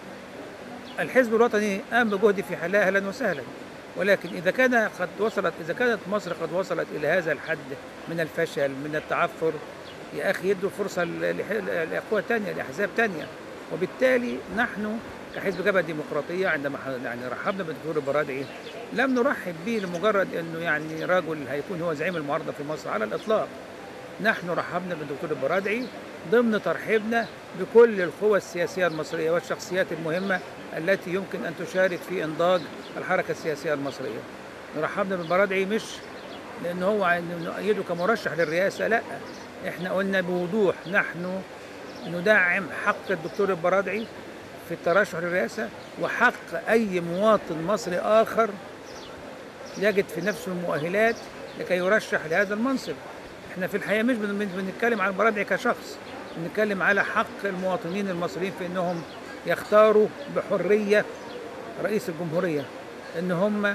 الحزب الوطني قام بجهد في حلها أهلا وسهلا، ولكن إذا كان قد وصلت إذا كانت مصر قد وصلت إلى هذا الحد من الفشل من التعثر، يا أخي يدوا فرصة لأقوى تانية لأحزاب تانية. وبالتالي نحن كحزب جبهة ديمقراطية عندما يعني رحبنا بالدكتور البرادعي لم نرحب به لمجرد أنه يعني رجل هيكون هو زعيم المعارضة في مصر، على الإطلاق. نحن رحبنا بالدكتور البرادعي ضمن ترحيبنا بكل القوى السياسية المصرية والشخصيات المهمة التي يمكن أن تشارك في إنضاج الحركة السياسية المصرية. رحبنا بالبرادعي مش لأنه هو نؤيده كمرشح للرئاسة، لا، إحنا قلنا بوضوح نحن ندعم حق الدكتور البرادعي في الترشح للرئاسة وحق أي مواطن مصري آخر يجد في نفسه المؤهلات لكي يرشح لهذا المنصب. احنا في الحقيقة مش بنتكلم عن البرادعي كشخص، بنتكلم على حق المواطنين المصريين في انهم يختاروا بحرية رئيس الجمهورية، ان هم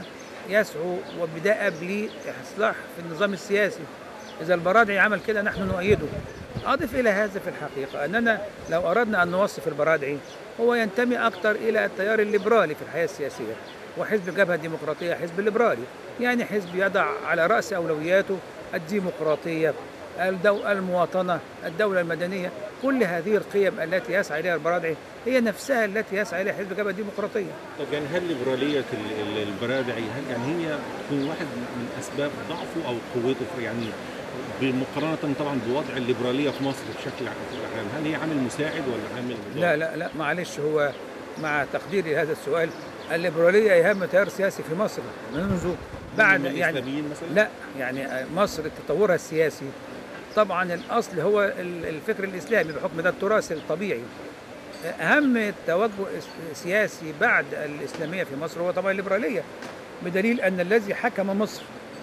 يسعوا وبدأ لإصلاح في النظام السياسي. إذا البرادعي عمل كده نحن نؤيده. أضف إلى هذا في الحقيقة أننا لو أردنا أن نوصف البرادعي هو ينتمي أكثر إلى التيار الليبرالي في الحياة السياسية، وحزب الجبهة الديمقراطية حزب ليبرالي، يعني حزب يضع على رأس أولوياته الديمقراطية، الدو... المواطنة، الدولة المدنية، كل هذه القيم التي يسعى إليها البرادعي هي نفسها التي يسعى إليها حزب الجبهة الديمقراطية. طب يعني هل ليبرالية ال- ال- البرادعي هل يعني هي تكون واحد من أسباب ضعفه أو قوته في- يعني مقارنة طبعا بوضع الليبرالية في مصر بشكل عام، هل هي عامل مساعد ولا عامل مضاد؟ لا لا لا معلش، هو مع تقديري لهذا السؤال الليبرالية أهم تيار سياسي في مصر منذ بعد من يعني الإسلاميين مثلا؟ لا يعني مصر تطورها السياسي طبعا الأصل هو ال- الفكر الإسلامي بحكم ده التراث الطبيعي. أهم توجه اس- سياسي بعد الإسلامية في مصر هو طبعا الليبرالية، بدليل أن الذي حكم مصر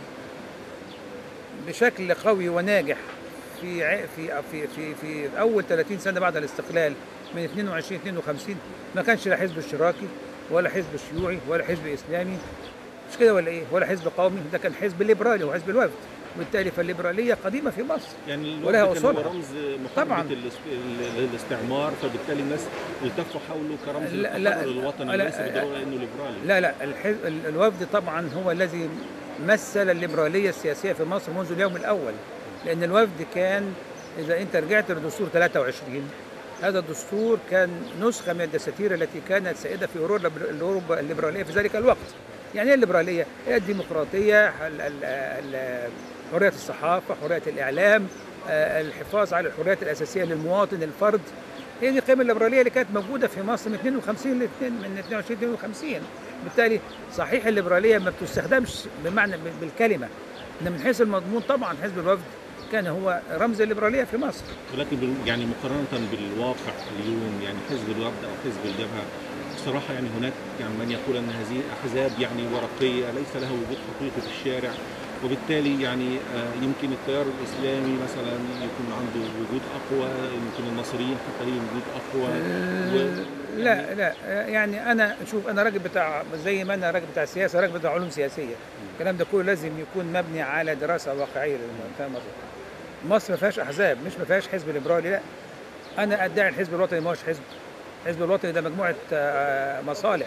بشكل قوي وناجح في ع- في في في في اول ثلاثين سنه بعد الاستقلال من اثنين وعشرين اثنين وخمسين ما كانش لا حزب اشتراكي ولا حزب شيوعي ولا حزب اسلامي، مش كده ولا ايه؟ ولا حزب قومي، ده كان حزب ليبرالي وحزب الوفد، وبالتالي فالليبراليه قديمه في مصر يعني ولها الوفد كان هو أصولها. رمز طبعاً. محاربة الاس- ال- الاستعمار، فبالتالي الناس التفوا حوله كرمز لا- لا- للتحرر الوطني لا- وليس بالضرورة انه ليبرالي. لا لا الحزب ال- الوفد طبعا هو الذي مثل الليبراليه السياسيه في مصر منذ اليوم الاول، لان الوفد كان اذا انت رجعت لدستور ثلاثة وعشرين هذا الدستور كان نسخه من الدساتير التي كانت سائده في اوروبا اوروبا الليبراليه في ذلك الوقت. يعني ايه الليبراليه؟ هي الديمقراطيه، ال- ال- ال- حريه الصحافه، حريه الاعلام، آه، الحفاظ على الحريات الاساسيه للمواطن الفرد. هي دي القيم الليبراليه اللي كانت موجوده في مصر من اثنين وخمسين ل من اثنين وعشرين اثنين وخمسين. بالتالي صحيح الليبراليه ما بتستخدمش بمعنى بالكلمه، انما من حيث المضمون طبعا حزب الوفد كان هو رمز الليبراليه في مصر. ولكن بال- يعني مقارنة بالواقع اليوم، يعني حزب الوفد أو حزب الجبهة بصراحة يعني هناك يعني من يقول أن هذه أحزاب يعني ورقية ليس لها وجود حقيقي في الشارع، وبالتالي يعني آه، يمكن التيار الإسلامي مثلا يكون عنده وجود أقوى، يمكن الناصريين حتى ليه وجود أقوى. و... لا لا يعني انا شوف انا راجل بتاع زي ما انا راجل بتاع سياسه، راجل بتاع علوم سياسيه، الكلام ده كله لازم يكون مبني على دراسه واقعيه للمنطقه. مصر مصر ما فيهاش احزاب، مش ما فيهاش حزب ليبرالي، لا انا ادعي الحزب الوطني ما هوش حزب. الحزب الوطني ده مجموعه آه، مصالح،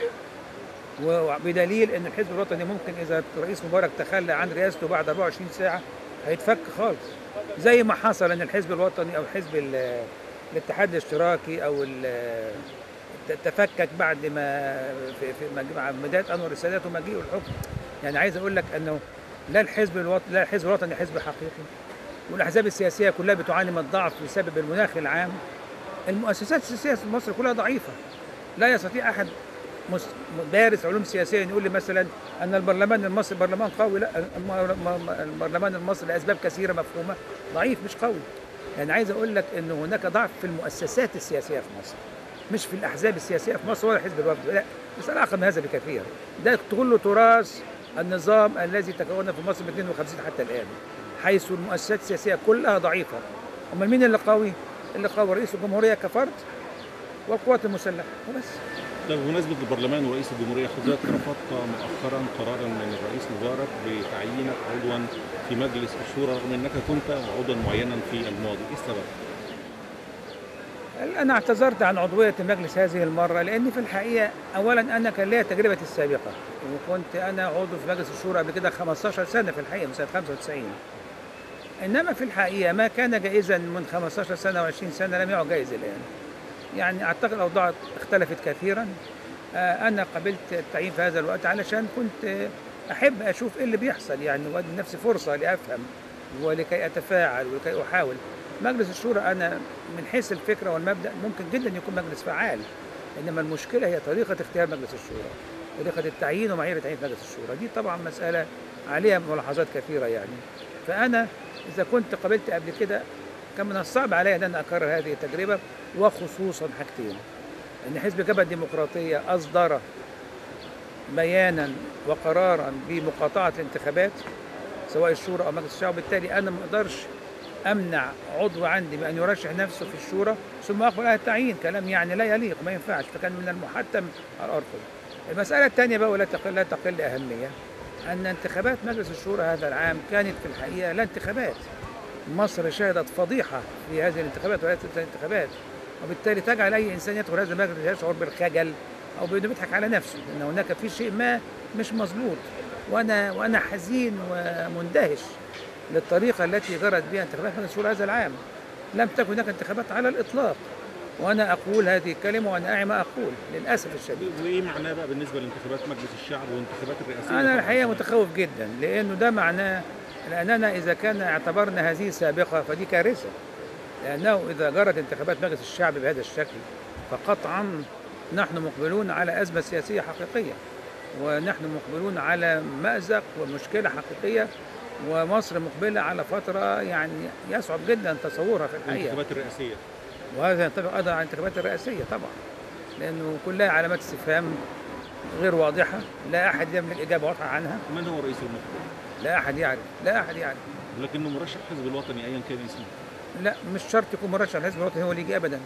وبدليل ان الحزب الوطني ممكن اذا الرئيس مبارك تخلى عن رئاسته بعد أربعة وعشرين ساعه هيتفك خالص، زي ما حصل ان الحزب الوطني او حزب ال- الاتحاد الاشتراكي او ال- تفكك بعد ما في في مج- مع بدايه انور السادات ومجيئه الحكم. يعني عايز اقول لك انه لا الحزب الوطني لا الحزب الوطني حزب حقيقي، والاحزاب السياسيه كلها بتعاني من الضعف بسبب المناخ العام. المؤسسات السياسيه في مصر كلها ضعيفه، لا يستطيع احد مس- دارس علوم سياسيه يقول لي مثلا ان البرلمان المصري برلمان قوي، لا الم- الم- البرلمان المصري لاسباب كثيره مفهومه ضعيف مش قوي. يعني عايز اقول لك ان هناك ضعف في المؤسسات السياسيه في مصر، مش في الاحزاب السياسيه في مصر ولا حزب الوفد، لا مساله اعقد من هذا بكثير. ده كله تراث النظام الذي تكون في مصر من اثنين وخمسين حتى الان، حيث المؤسسات السياسيه كلها ضعيفه. امال مين اللي قوي؟ اللي قوي رئيس الجمهوريه كفرد والقوات المسلحه وبس. طب بمناسبة البرلمان ورئيس الجمهورية، حضرتك رفضت مؤخرا قرارا من الرئيس مبارك بتعيينك عضوا في مجلس الشورى رغم انك كنت عضوا معينا في الماضي، ايه السبب؟ أنا اعتذرت عن عضوية المجلس هذه المرة لأني في الحقيقة أولا أنا كان ليا تجربتي السابقة، وكنت أنا عضو في مجلس الشورى قبل كده خمستاشر سنة في الحقيقة من سنة خمسة وتسعين. إنما في الحقيقة ما كان جائزا من خمستاشر سنة وعشرين سنة لم يعد جائز الآن. يعني أعتقد الأوضاع اختلفت كثيرا. آه، أنا قبلت التعيين في هذا الوقت علشان كنت آه، أحب أشوف إيه اللي بيحصل، يعني وأدي لنفسي فرصة لأفهم ولكي أتفاعل ولكي أحاول. مجلس الشورى أنا من حيث الفكرة والمبدأ ممكن جدا يكون مجلس فعال، إنما المشكلة هي طريقة اختيار مجلس الشورى، طريقة التعيين ومعايير تعيين مجلس الشورى. دي طبعا مسألة عليها ملاحظات كثيرة يعني. فأنا إذا كنت قبلت قبل كده كان من الصعب علي أن أنا أكرر هذه التجربة، وخصوصا حاجتين: أن حزب الجبهة الديمقراطية أصدر بيانا وقرارا بمقاطعة الانتخابات سواء الشورى أو مجلس الشعب، وبالتالي أنا ما أقدرش أمنع عضو عندي بأن يرشح نفسه في الشورى ثم أقبل على التعيين. كلام يعني لا يليق، ما ينفعش، فكان من المحتم أن أرفض. المسألة الثانية بقى ولا تقل لا تقل أهمية، أن انتخابات مجلس الشورى هذا العام كانت في الحقيقة لا انتخابات. مصر شهدت فضيحة في هذه الانتخابات وليست الانتخابات، وبالتالي تجعل أي إنسان يدخل هذا المجلس يشعر بالخجل أو بأنه بيضحك على نفسه، أن هناك في شيء ما مش مظبوط. وأنا وأنا حزين ومندهش للطريقة التي جرت بها انتخابات مجلس الشورى هذا العام. لم تكن هناك انتخابات على الإطلاق، وأنا أقول هذه الكلمة وأنا أعي ما أقول للأسف الشديد. وايه معناه بقى بالنسبه لانتخابات مجلس الشعب والانتخابات الرئاسيه؟ أنا الحقيقة متخوف جدا، لأنه ده معناه لأننا إذا كان اعتبرنا هذه سابقة فدي كارثة، لأنه إذا جرت انتخابات مجلس الشعب بهذا الشكل فقطعا نحن مقبلون على أزمة سياسية حقيقية، ونحن مقبلون على مأزق ومشكلة حقيقية، ومصر مقبلة على فترة يعني يصعب جدا تصورها في الحقيقة. الانتخابات الرئاسيه، وهذا ينطبق أيضا على الانتخابات الرئاسية طبعا، لأنه كلها علامات استفهام غير واضحة، لا أحد يملك إجابة واضحة عنها. من هو رئيس المقبل؟ لا أحد يعرف، لا أحد يعرف. لكنه مرشح الحزب الوطني ايا كان اسمه. لا مش شرط يكون مرشح الحزب الوطني هو اللي يجي أبدا.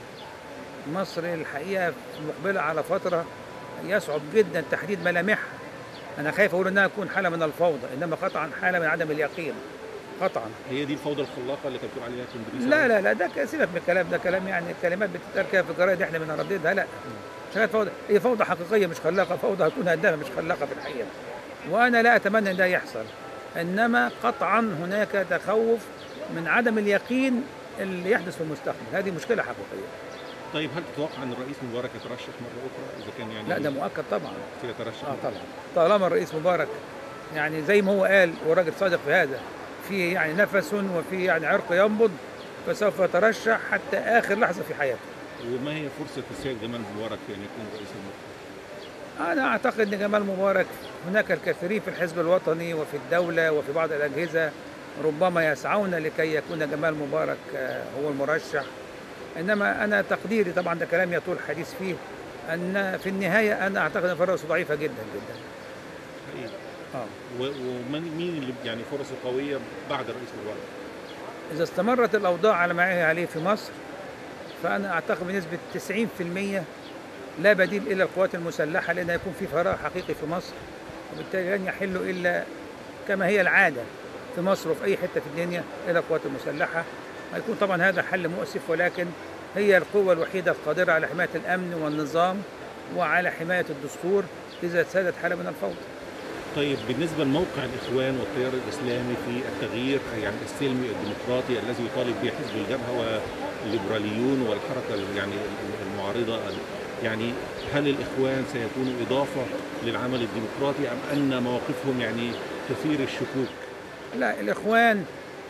مصر الحقيقة مقبلة على فترة يصعب جدا تحديد ملامحها. أنا خايف أقول إنها تكون حالة من الفوضى، إنما قطعا حالة من عدم اليقين قطعا. هي دي الفوضى الخلاقه اللي كانت بتقول عليها كندريس؟ لا لا لا ده سيبك من الكلام ده، كلام يعني كلمات بتتقال كده في الجرايد احنا بنرددها. لا مش هي فوضى، هي فوضى حقيقيه مش خلاقه، فوضى هتكون هدامه مش خلاقه في الحقيقه، وانا لا اتمنى ان ده يحصل، انما قطعا هناك تخوف من عدم اليقين اللي يحدث في المستقبل. هذه مشكله حقيقيه. طيب هل تتوقع ان الرئيس مبارك يترشح مره اخرى اذا كان يعني؟ لا ده مؤكد طبعا. سيترشح؟ اه طبعا، طالما الرئيس مبارك يعني زي ما هو قال وراجل صادق في هذا، في يعني نفس وفي يعني عرق ينبض، فسوف يترشح حتى آخر لحظة في حياته. وما هي فرصة السيد جمال مبارك في أن يكون رئيس المجلس؟ أنا أعتقد أن جمال مبارك هناك الكثيرين في الحزب الوطني وفي الدولة وفي بعض الأجهزة ربما يسعون لكي يكون جمال مبارك هو المرشح، إنما أنا تقديري طبعا ده كلام يطول الحديث فيه، أن في النهاية أنا أعتقد أن فرصه ضعيفة جدا جدا. حقيقي. آه. ومن مين اللي يعني فرصه قوية بعد الرئيس مبارك؟ إذا استمرت الأوضاع على ما هي عليه في مصر فأنا أعتقد بنسبة تسعين بالمئة لا بديل إلا القوات المسلحة، لأن يكون في فراغ حقيقي في مصر، وبالتالي لن يحل إلا كما هي العادة في مصر وفي أي حتة في الدنيا إلى القوات المسلحة. هيكون طبعا هذا حل مؤسف، ولكن هي القوة الوحيدة القادرة على حماية الأمن والنظام وعلى حماية الدستور إذا سادت حالة من الفوضى. طيب بالنسبة لموقع الإخوان والتيار الإسلامي في التغيير يعني السلمي الديمقراطي الذي يطالب به حزب الجبهة والليبراليون والحركة يعني المعارضة، يعني هل الإخوان سيكونوا إضافة للعمل الديمقراطي أم أن مواقفهم يعني تثير الشكوك؟ لا، الإخوان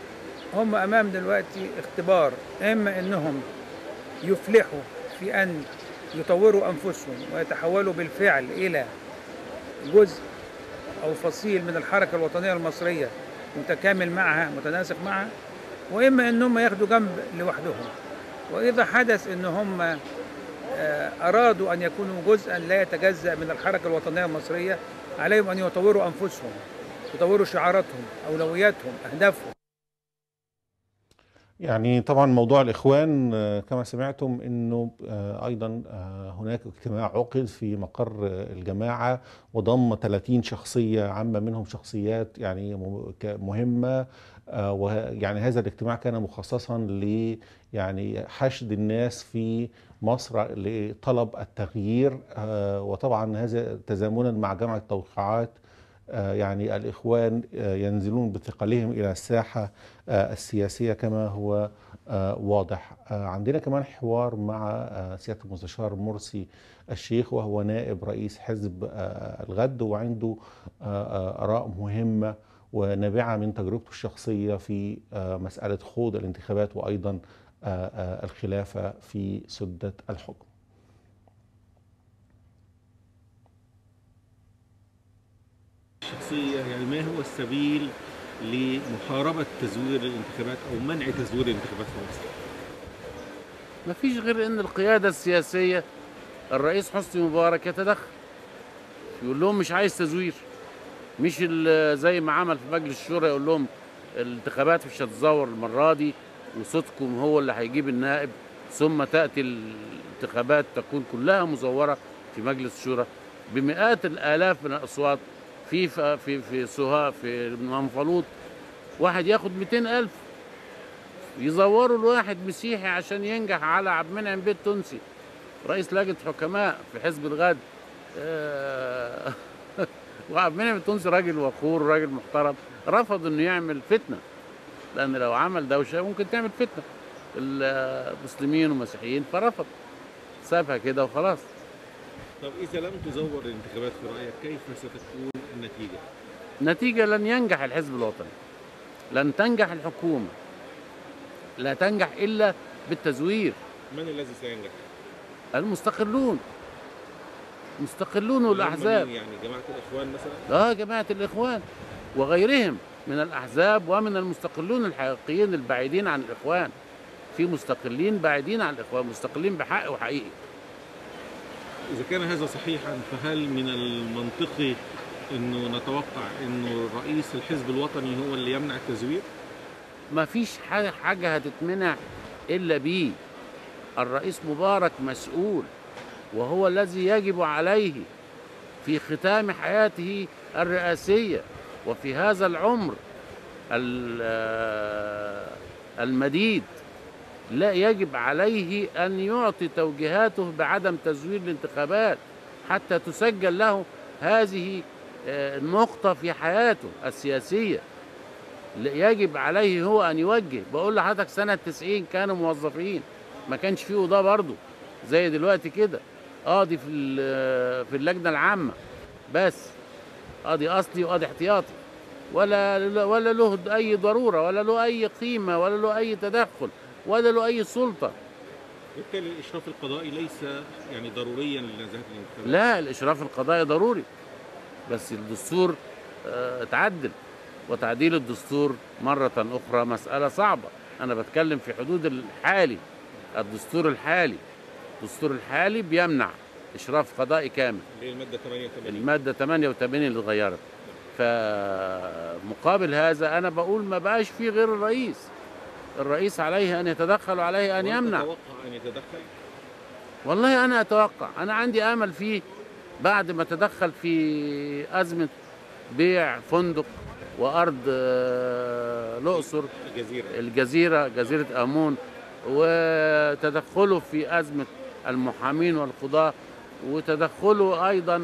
هم أمام دلوقتي اختبار، إما أنهم يفلحوا في أن يطوروا أنفسهم ويتحولوا بالفعل إلى جزء أو فصيل من الحركة الوطنية المصرية متكامل معها متناسق معها، وإما أنهم ياخدوا جنب لوحدهم. وإذا حدث أن هم أرادوا أن يكونوا جزءا لا يتجزأ من الحركة الوطنية المصرية، عليهم أن يطوروا أنفسهم، يطوروا شعاراتهم، أولوياتهم، أهدافهم. يعني طبعا موضوع الإخوان كما سمعتم أنه أيضا هناك اجتماع عقد في مقر الجماعة وضم ثلاثين شخصية عامة، منهم شخصيات يعني مهمة، ويعني هذا الاجتماع كان مخصصا ل يعني حشد الناس في مصر لطلب التغيير، وطبعا هذا تزامنا مع جمع التوقيعات يعني الإخوان ينزلون بثقلهم إلى الساحة السياسية كما هو واضح. عندنا كمان حوار مع سيادة المستشار مرسي الشيخ، وهو نائب رئيس حزب الغد، وعنده آراء مهمة ونابعة من تجربته الشخصية في مسألة خوض الانتخابات وأيضا الخلافة في سدة الحكم. الشخصية يعني ما هو السبيل لمحاربة تزوير الانتخابات أو منع تزوير الانتخابات في مصر؟ ما فيش غير ان القيادة السياسية الرئيس حسني مبارك يتدخل، يقول لهم مش عايز تزوير، مش زي ما عمل في مجلس الشورى يقول لهم الانتخابات مش هتزور المرة دي وصوتكم هو اللي هيجيب النائب، ثم تأتي الانتخابات تكون كلها مزورة في مجلس الشورى بمئات الآلاف من الأصوات في في في في سوهاء في منفلوط واحد ياخد مئتين ألف، يزوروا الواحد مسيحي عشان ينجح على عبد المنعم بيه التونسي رئيس لجنة حكماء في حزب الغد. آه، وعبد المنعم التونسي راجل وقور راجل محترم، رفض انه يعمل فتنة، لأن لو عمل دوشة ممكن تعمل فتنة المسلمين والمسيحيين، فرفض، سابها كده وخلاص. طب إذا لم تزور الانتخابات في رأيك كيف ستكون النتيجة؟ نتيجة لن ينجح الحزب الوطني، لن تنجح الحكومة، لا تنجح إلا بالتزوير. من الذي سينجح؟ المستقلون، مستقلون والأحزاب. يعني جماعة الإخوان مثلا؟ اه جماعة الإخوان وغيرهم من الأحزاب ومن المستقلون الحقيقيين البعيدين عن الإخوان. في مستقلين بعيدين عن الإخوان، مستقلين بحق وحقيقي. إذا كان هذا صحيحا فهل من المنطقي إنه نتوقع إنه رئيس الحزب الوطني هو اللي يمنع التزوير؟ ما فيش حاجة هتتمنع إلا بيه. الرئيس مبارك مسؤول، وهو الذي يجب عليه في ختام حياته الرئاسية وفي هذا العمر المديد، لا يجب عليه أن يعطي توجيهاته بعدم تزوير الانتخابات حتى تسجل له هذه النقطة في حياته السياسية. يجب عليه هو أن يوجه. بقول لحضرتك سنة تسعين كانوا موظفين، ما كانش فيه قضاة برضه زي دلوقتي كده، قاضي في في اللجنة العامة بس، قاضي أصلي وقاضي احتياطي، ولا ولا له أي ضرورة ولا له أي قيمة ولا له أي تدخل ولا له أي سلطة. بالتالي الإشراف القضائي ليس يعني ضروريا لنزاهة الانتخابات؟ لا، الإشراف القضائي ضروري، بس الدستور اتعدل، وتعديل الدستور مرة أخرى مسألة صعبة. أنا بتكلم في حدود الحالي، الدستور الحالي الدستور الحالي بيمنع إشراف قضائي كامل. اللي هي المادة ثمانية وثمانين. المادة ثمانية وثمانين اللي اتغيرت. فمقابل هذا أنا بقول ما بقاش فيه غير الرئيس. الرئيس عليه أن يتدخل وعليه أن يمنع. تتوقع أن يتدخل؟ والله أنا أتوقع، أنا عندي أمل فيه بعد ما تدخل في أزمة بيع فندق وأرض الأقصر، الجزيرة الجزيرة جزيرة آمون، وتدخله في أزمة المحامين والقضاة، وتدخله أيضا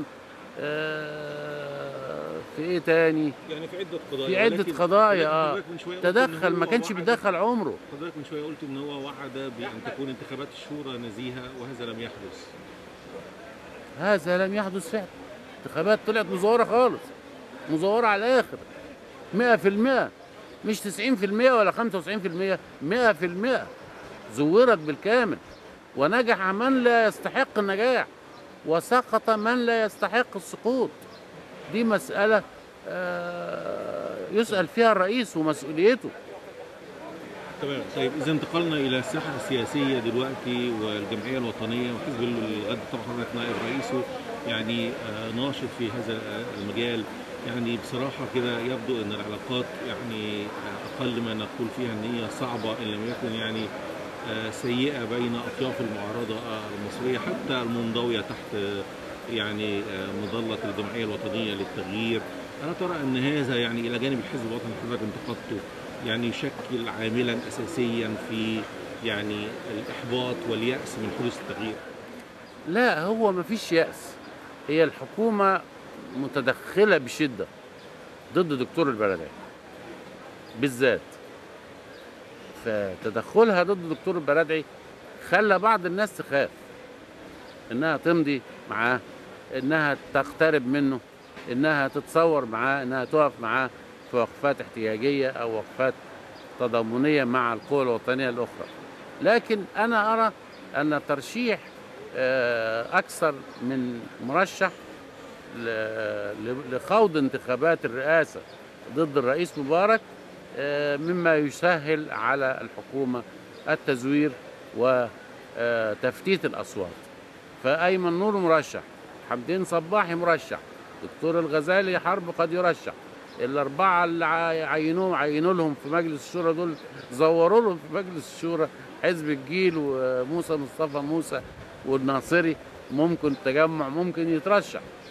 في إيه تاني؟ يعني في عدة قضايا. في عدة قضايا اه تدخل، ما كانش بيدخل عمره. حضرتك من شوية قلت إن هو وعد بأن تكون انتخابات الشورى نزيهة وهذا لم يحدث. هذا لم يحدث فعلا. انتخابات طلعت مزورة خالص، مزورة على الآخر، مئة في المئة، مش تسعين في المئة ولا خمسة وتسعين في المئة، مئة في المئة زورت بالكامل، ونجح من لا يستحق النجاح وسقط من لا يستحق السقوط. دي مسألة يسأل فيها الرئيس ومسؤوليته. تمام. طيب إذا انتقلنا إلى الساحة السياسية دلوقتي والجمعية الوطنية وحزب الغد طبعا حضرتك نائب رئيسه يعني ناشط في هذا المجال، يعني بصراحة كده يبدو أن العلاقات يعني أقل ما نقول فيها أن هي صعبة إن لم يكن يعني سيئة بين أطياف المعارضة المصرية حتى المنضوية تحت يعني مظلة الجمعية الوطنية للتغيير. ألا ترى أن هذا يعني إلى جانب الحزب الوطني حضرتك انتقدته يعني يشكل عاملا أساسيا في يعني الإحباط واليأس من حدوث التغيير؟ لا، هو ما فيش يأس، هي الحكومة متدخلة بشدة ضد دكتور البرادعي بالذات. فتدخلها ضد دكتور البرادعي خلى بعض الناس تخاف انها تمضي معاه، انها تقترب منه، انها تتصور معاه، انها تقف معاه في وقفات احتجاجية او وقفات تضامنية مع القوى الوطنية الاخرى. لكن انا ارى ان ترشيح اكثر من مرشح لخوض انتخابات الرئاسة ضد الرئيس مبارك مما يسهل على الحكومة التزوير وتفتيت الأصوات. فأيمن نور مرشح، حمدين صباحي مرشح، دكتور الغزالي حرب قد يرشح، الأربعة اللي عينوهم عينوا لهم في مجلس الشورى دول زوروا لهم في مجلس الشورى حزب الجيل وموسى مصطفى موسى والناصري، ممكن تجمع ممكن يترشح.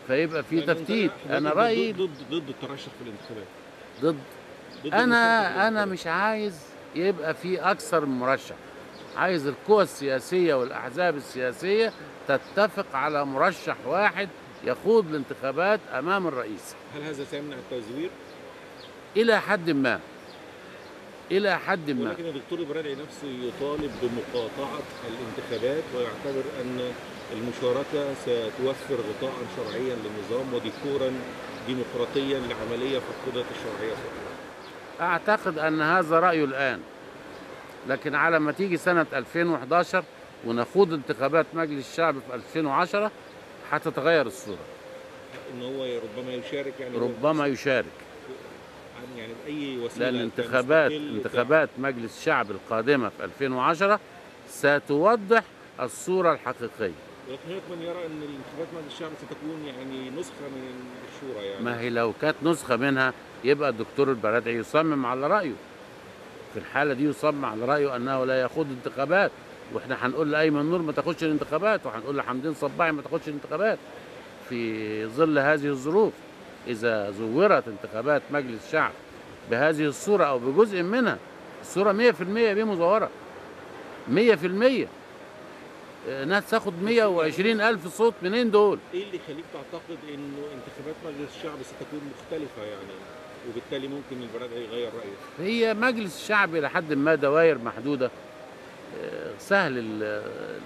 فيبقى في يعني أنت تفتيت. حضرتك انا ضد- رايي ضد ضد الترشح في الانتخابات. ضد. ضد المشاركة في انا انا الانتخابات. مش عايز يبقى في اكثر من مرشح، عايز القوى السياسيه والاحزاب السياسيه تتفق على مرشح واحد يخوض الانتخابات امام الرئيس. هل هذا سيمنع التزوير؟ الى حد ما الى حد ما ولكن الدكتور البرادعي نفسه يطالب بمقاطعة الانتخابات ويعتبر أن المشاركة ستوفر غطاء شرعيا للنظام وديكورا ديمقراطيا لعملية فقدت الشرعية. اعتقد ان هذا رايه الان، لكن على ما تيجي سنه ألفين وحداشر ونخوض انتخابات مجلس الشعب في ألفين وعشرة هتتغير الصوره. ان هو ربما يشارك يعني ربما يشارك، يعني بأي وسيلة. لأن انتخابات انتخابات مجلس الشعب القادمة في ألفين وعشرة ستوضح الصورة الحقيقية. ولكن هناك من يرى أن الانتخابات مجلس الشعب ستكون يعني نسخة من الشورى يعني. ما هي لو كانت نسخة منها يبقى الدكتور البرادعي يصمم على رأيه. في الحالة دي يصمم على رأيه أنه لا يخوض انتخابات، واحنا هنقول لأيمن نور ما تاخدش الانتخابات، وهنقول لحمدين صباحي ما تاخدش الانتخابات. في ظل هذه الظروف إذا زورت انتخابات مجلس الشعب بهذه الصورة أو بجزء منها، الصورة مية في المية دي مزورة، مية في المية. ناس تاخد مية وعشرين ألف صوت منين دول؟ إيه اللي يخليك تعتقد إنه انتخابات مجلس الشعب ستكون مختلفة يعني، وبالتالي ممكن البرادعي يغير رأيه؟ هي مجلس الشعب إلى حد ما دوائر محدودة، سهل ال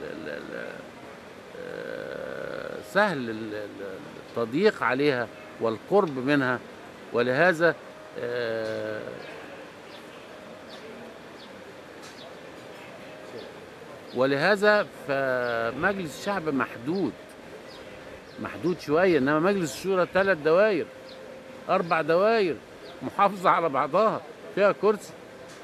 سهل التضييق عليها والقرب منها، ولهذا ولهذا فمجلس الشعب محدود محدود شويه، انما مجلس الشورى ثلاث دوائر اربع دوائر محافظه على بعضها فيها كرسي،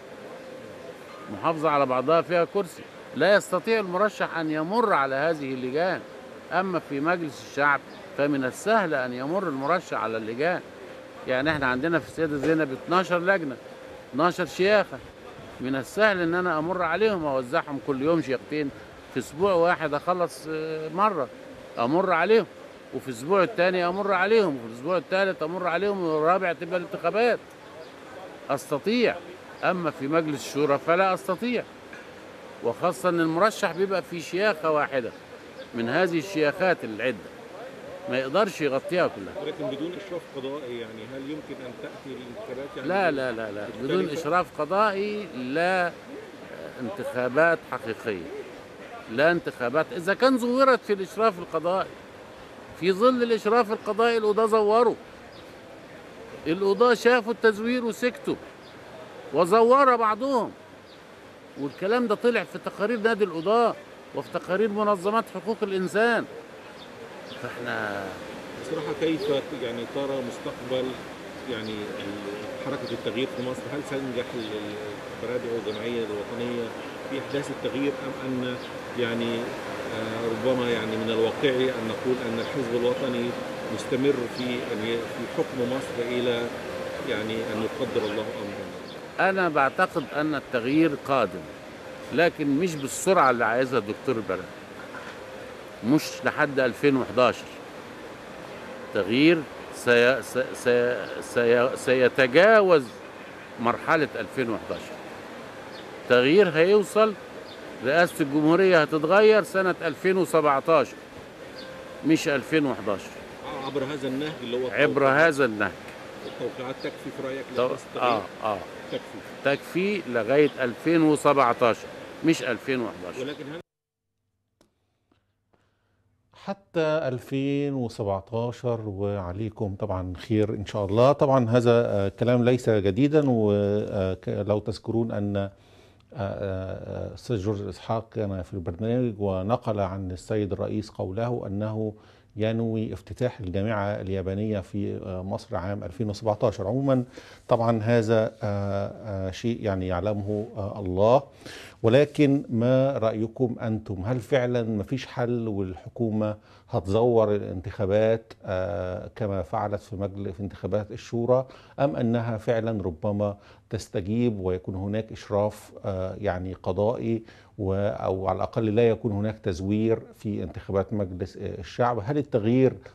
محافظه على بعضها فيها كرسي، لا يستطيع المرشح ان يمر على هذه اللجان. اما في مجلس الشعب فمن السهل ان يمر المرشح على اللجان. يعني احنا عندنا في السيده زينب اتناشر لجنه، اتناشر شياخه، من السهل ان انا امر عليهم اوزعهم كل يوم شيختين، في اسبوع واحد اخلص مره امر عليهم، وفي الاسبوع الثاني امر عليهم، وفي الاسبوع الثالث امر عليهم، والرابع تبقى الانتخابات. استطيع. اما في مجلس الشورى فلا استطيع، وخاصه ان المرشح بيبقى في شياخه واحده من هذه الشياخات العده، ما يقدرش يغطيها كلها. ولكن بدون اشراف قضائي يعني هل يمكن ان تاتي الانتخابات يعني؟ لا لا لا لا بدون اشراف قضائي لا انتخابات حقيقيه، لا انتخابات. اذا كان زورت في الاشراف القضائي، في ظل الاشراف القضائي القضاه زوروا، القضاه شافوا التزوير وسكتوا وزور بعضهم، والكلام ده طلع في تقارير نادي القضاه وفي تقارير منظمات حقوق الانسان. فاحنا بصراحه كيف يعني ترى مستقبل يعني حركه التغيير في مصر؟ هل سينجح البرادعي والجمعيه الوطنيه في احداث التغيير، ام ان يعني ربما يعني من الواقعي ان نقول ان الحزب الوطني مستمر في في حكم مصر الى يعني ان يقدر الله امره؟ انا بعتقد ان التغيير قادم، لكن مش بالسرعه اللي عايزها الدكتور البرادعي، مش لحد ألفين وحداشر. تغيير سي... سي... سي... سيتجاوز مرحلة ألفين وحداشر. تغيير هيوصل، رئاسة الجمهورية هتتغير سنة ألفين وسبعتاشر مش ألفين وحداشر. عبر هذا النهج اللي هو عبر هذا النهج. التوقيعات تكفي في رأيك لرئاسة التغيير؟ اه اه تكفي تكفي لغاية ألفين وسبعتاشر مش ألفين وحداشر. ولكن هل حتى ألفين وسبعتاشر وعليكم طبعا خير إن شاء الله. طبعا هذا كلام ليس جديدا، ولو تذكرون أن السيد جورج إسحاق كان في البرنامج ونقل عن السيد الرئيس قوله أنه ينوي افتتاح الجامعة اليابانية في مصر عام ألفين وسبعتاشر. عموما طبعا هذا شيء يعني يعلمه الله، ولكن ما رأيكم أنتم؟ هل فعلا ما فيش حل والحكومة هتزور الانتخابات كما فعلت في مجلس في انتخابات الشورى، أم أنها فعلا ربما تستجيب ويكون هناك إشراف يعني قضائي، أو على الأقل لا يكون هناك تزوير في انتخابات مجلس الشعب؟ هل التغيير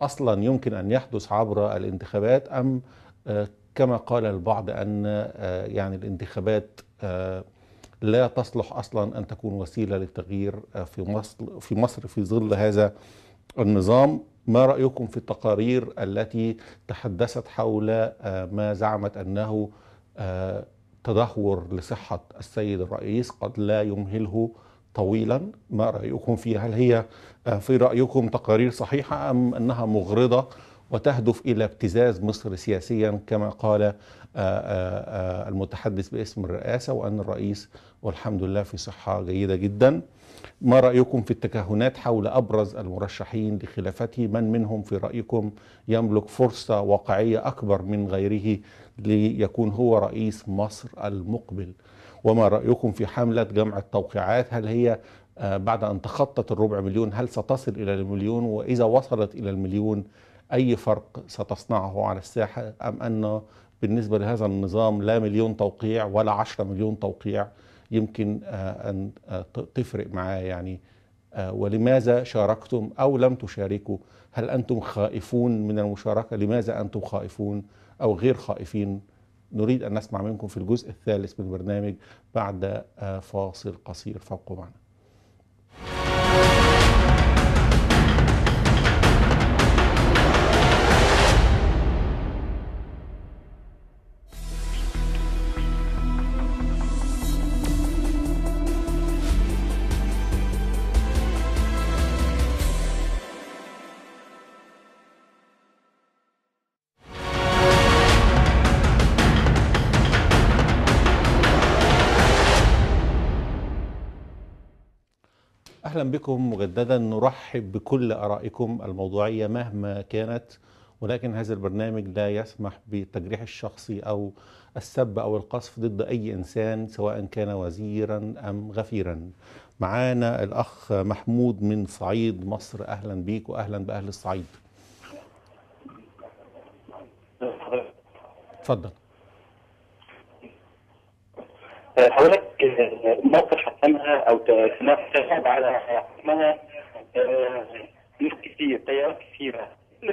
أصلا يمكن أن يحدث عبر الانتخابات، أم كما قال البعض أن يعني الانتخابات لا تصلح أصلا أن تكون وسيلة للتغيير في مصر في مصر في ظل هذا النظام؟ ما رأيكم في التقارير التي تحدثت حول ما زعمت أنه تدهور لصحة السيد الرئيس قد لا يمهله طويلا؟ ما رأيكم فيها؟ هل هي في رأيكم تقارير صحيحة أم أنها مغرضة وتهدف إلى ابتزاز مصر سياسيا كما قال المتحدث باسم الرئاسة، وأن الرئيس والحمد لله في صحة جيدة جدا؟ ما رأيكم في التكهنات حول أبرز المرشحين لخلافته؟ من منهم في رأيكم يملك فرصة واقعية أكبر من غيره ليكون هو رئيس مصر المقبل؟ وما رأيكم في حملة جمع التوقيعات؟ هل هي بعد أن تخطت الربع مليون هل ستصل إلى المليون؟ وإذا وصلت إلى المليون أي فرق ستصنعه على الساحة؟ أم أن بالنسبة لهذا النظام لا مليون توقيع ولا عشرة مليون توقيع يمكن أن تفرق معاه يعني؟ ولماذا شاركتم أو لم تشاركوا؟ هل أنتم خائفون من المشاركة؟ لماذا أنتم خائفون أو غير خائفين؟ نريد أن نسمع منكم في الجزء الثالث من البرنامج بعد فاصل قصير، فابقوا معنا. أهلا بكم مجددا. نرحب بكل آرائكم الموضوعية مهما كانت، ولكن هذا البرنامج لا يسمح بالتجريح الشخصي أو السب أو القذف ضد أي إنسان سواء كان وزيرا أم غفيرا. معانا الأخ محمود من صعيد مصر، أهلا بيك وأهلا بأهل الصعيد. تفضل. حضرتك موقف حكمها او تنافسها على حكمها ناس كتير، تيارات كثيره.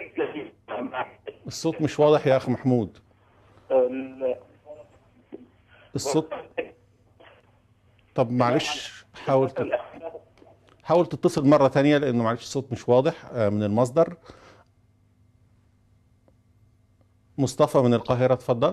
الصوت مش واضح يا اخ محمود. الصوت. طب معلش حاول تت... حاول تتصل مره ثانيه لانه معلش الصوت مش واضح من المصدر. مصطفى من القاهره، اتفضل.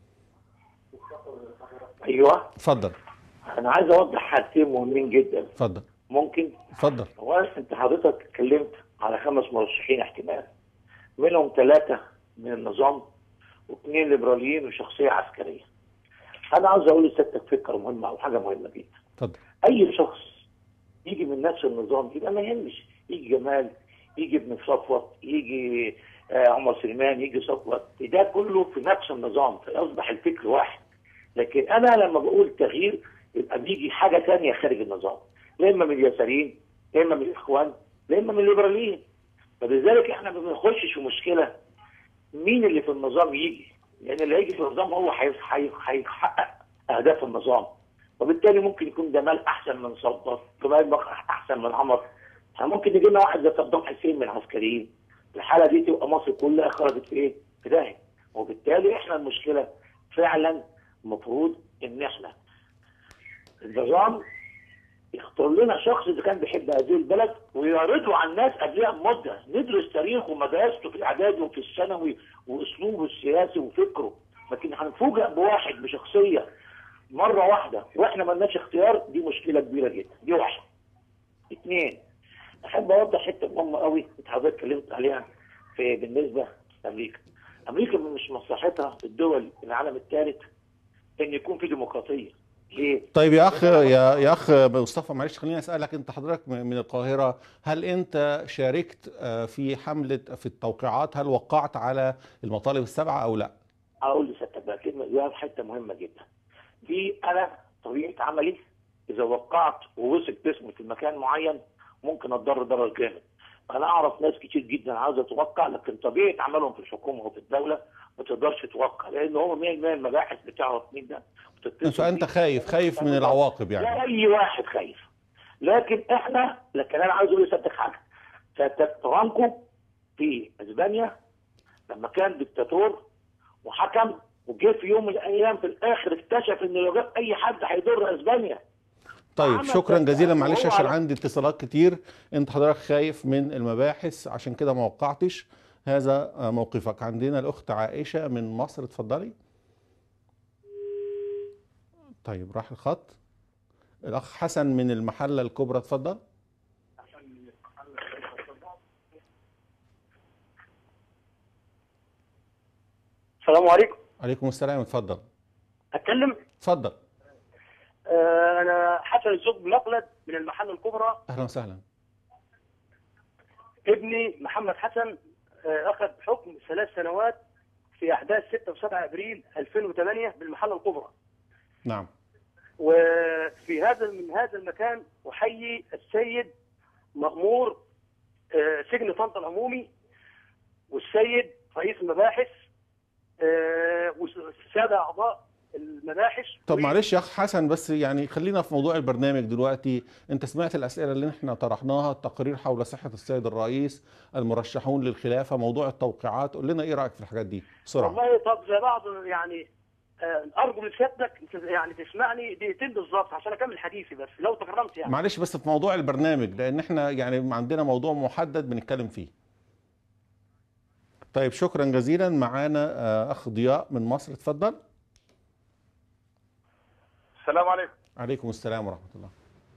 ايوه اتفضل. انا عايز اوضح حاجتين مهمين جدا. اتفضل. ممكن؟ اتفضل. هو انت حضرتك اتكلمت على خمس مرشحين احتمال، منهم ثلاثه من النظام واثنين ليبراليين وشخصيه عسكريه. انا عاوز اقول لسيادتك فكره مهمه او حاجه مهمه جدا. اتفضل. اي شخص يجي من نفس النظام يبقى ما يهمش، يجي جمال، يجي ابن صفوت، يجي آه عمر سليمان، يجي صفوت، ده كله في نفس النظام، فيصبح الفكر واحد. لكن انا لما بقول تغيير يبقى بيجي حاجه ثانيه خارج النظام، لا اما من اليساريين، لا اما من الاخوان، لا اما من الليبراليين. فلذلك احنا ما بنخشش في مشكله مين اللي في النظام يجي، لان اللي هيجي في النظام هو هيحقق اهداف النظام. وبالتالي ممكن يكون جمال احسن من صفوت، جمال احسن من عمر، ممكن يجي لنا واحد زي صدام حسين من العسكريين. الحاله دي تبقى مصر كلها خرجت في ايه؟ في داهيه. وبالتالي احنا المشكله فعلا المفروض ان احنا النظام يختار لنا شخص اذا كان بيحب هذه البلد ويعرضه على الناس قبلها بمده، ندرس تاريخه ومدرسته في الاعدادي وفي الثانوي واسلوبه السياسي وفكره. لكن هنفوجئ بواحد بشخصيه مره واحده واحنا ما لناش اختيار، دي مشكله كبيره جدا. دي واحده. اثنين، احب اوضح حته مهمه قوي انت حضرتك اتكلمت عليها في بالنسبه لامريكا. امريكا مش مصلحتها في الدول العالم الثالث ان يكون في ديمقراطيه. ليه؟ طيب يا اخ يا يا اخ مصطفى، معلش خليني اسالك، انت حضرتك من القاهره، هل انت شاركت في حمله في التوقيعات؟ هل وقعت على المطالب السبعه او لا؟ اقول لسيادتك بقى كلمه، دي حته مهمه جدا. دي انا طبيعه عملي اذا وقعت ووثقت اسمي في مكان معين ممكن اتضرر ضرر جامد. انا اعرف ناس كتير جدا عاوزه توقع، لكن طبيعه عملهم في الحكومه وفي الدوله ما تقدرش توقع، لان هو مية بالمية المباحث بتعرف مين ده. فانت خايف خايف من العواقب يعني؟ لا، اي واحد خايف. لكن احنا، لكن انا عاوز اقول لسيادتك حاجه، سيادتك ترامكو في اسبانيا لما كان دكتاتور وحكم، وجه في يوم من الايام في الاخر اكتشف ان لو جاب اي حد هيضر اسبانيا. طيب شكرا جزيلا. معلش عشان على... عندي اتصالات كتير. انت حضرتك خايف من المباحث عشان كده ما وقعتش. هذا موقفك. عندنا الاخت عائشه من مصر، اتفضلي. طيب راح الخط. الاخ حسن من المحله الكبرى، اتفضل. السلام عليكم. عليكم السلام، اتفضل. اتكلم؟ اتفضل. آه انا حسن الزوج مقلد من المحله الكبرى. اهلا وسهلا. ابني محمد حسن آه اخذ حكم ثلاث سنوات في احداث ستة وسبعة ابريل ألفين وثمانية بالمحله الكبرى. نعم. وفي هذا من هذا المكان احيي السيد مأمور آه سجن طنطا العمومي، والسيد رئيس المباحث آه والساده اعضاء المباحث. طب معلش يا اخ حسن، بس يعني خلينا في موضوع البرنامج دلوقتي. انت سمعت الاسئله اللي احنا طرحناها، التقارير حول صحه السيد الرئيس، المرشحون للخلافه، موضوع التوقيعات. قول لنا ايه رايك في الحاجات دي بسرعه. والله طب زي بعض يعني آه ارجو من سيادتك يعني تسمعني دقيقتين بالظبط عشان اكمل حديثي، بس لو تكرمت يعني. معلش بس في موضوع البرنامج، لان احنا يعني عندنا موضوع محدد بنتكلم فيه. طيب شكرا جزيلا. معانا آه اخ ضياء من مصر، اتفضل. السلام عليكم. عليكم السلام ورحمة الله.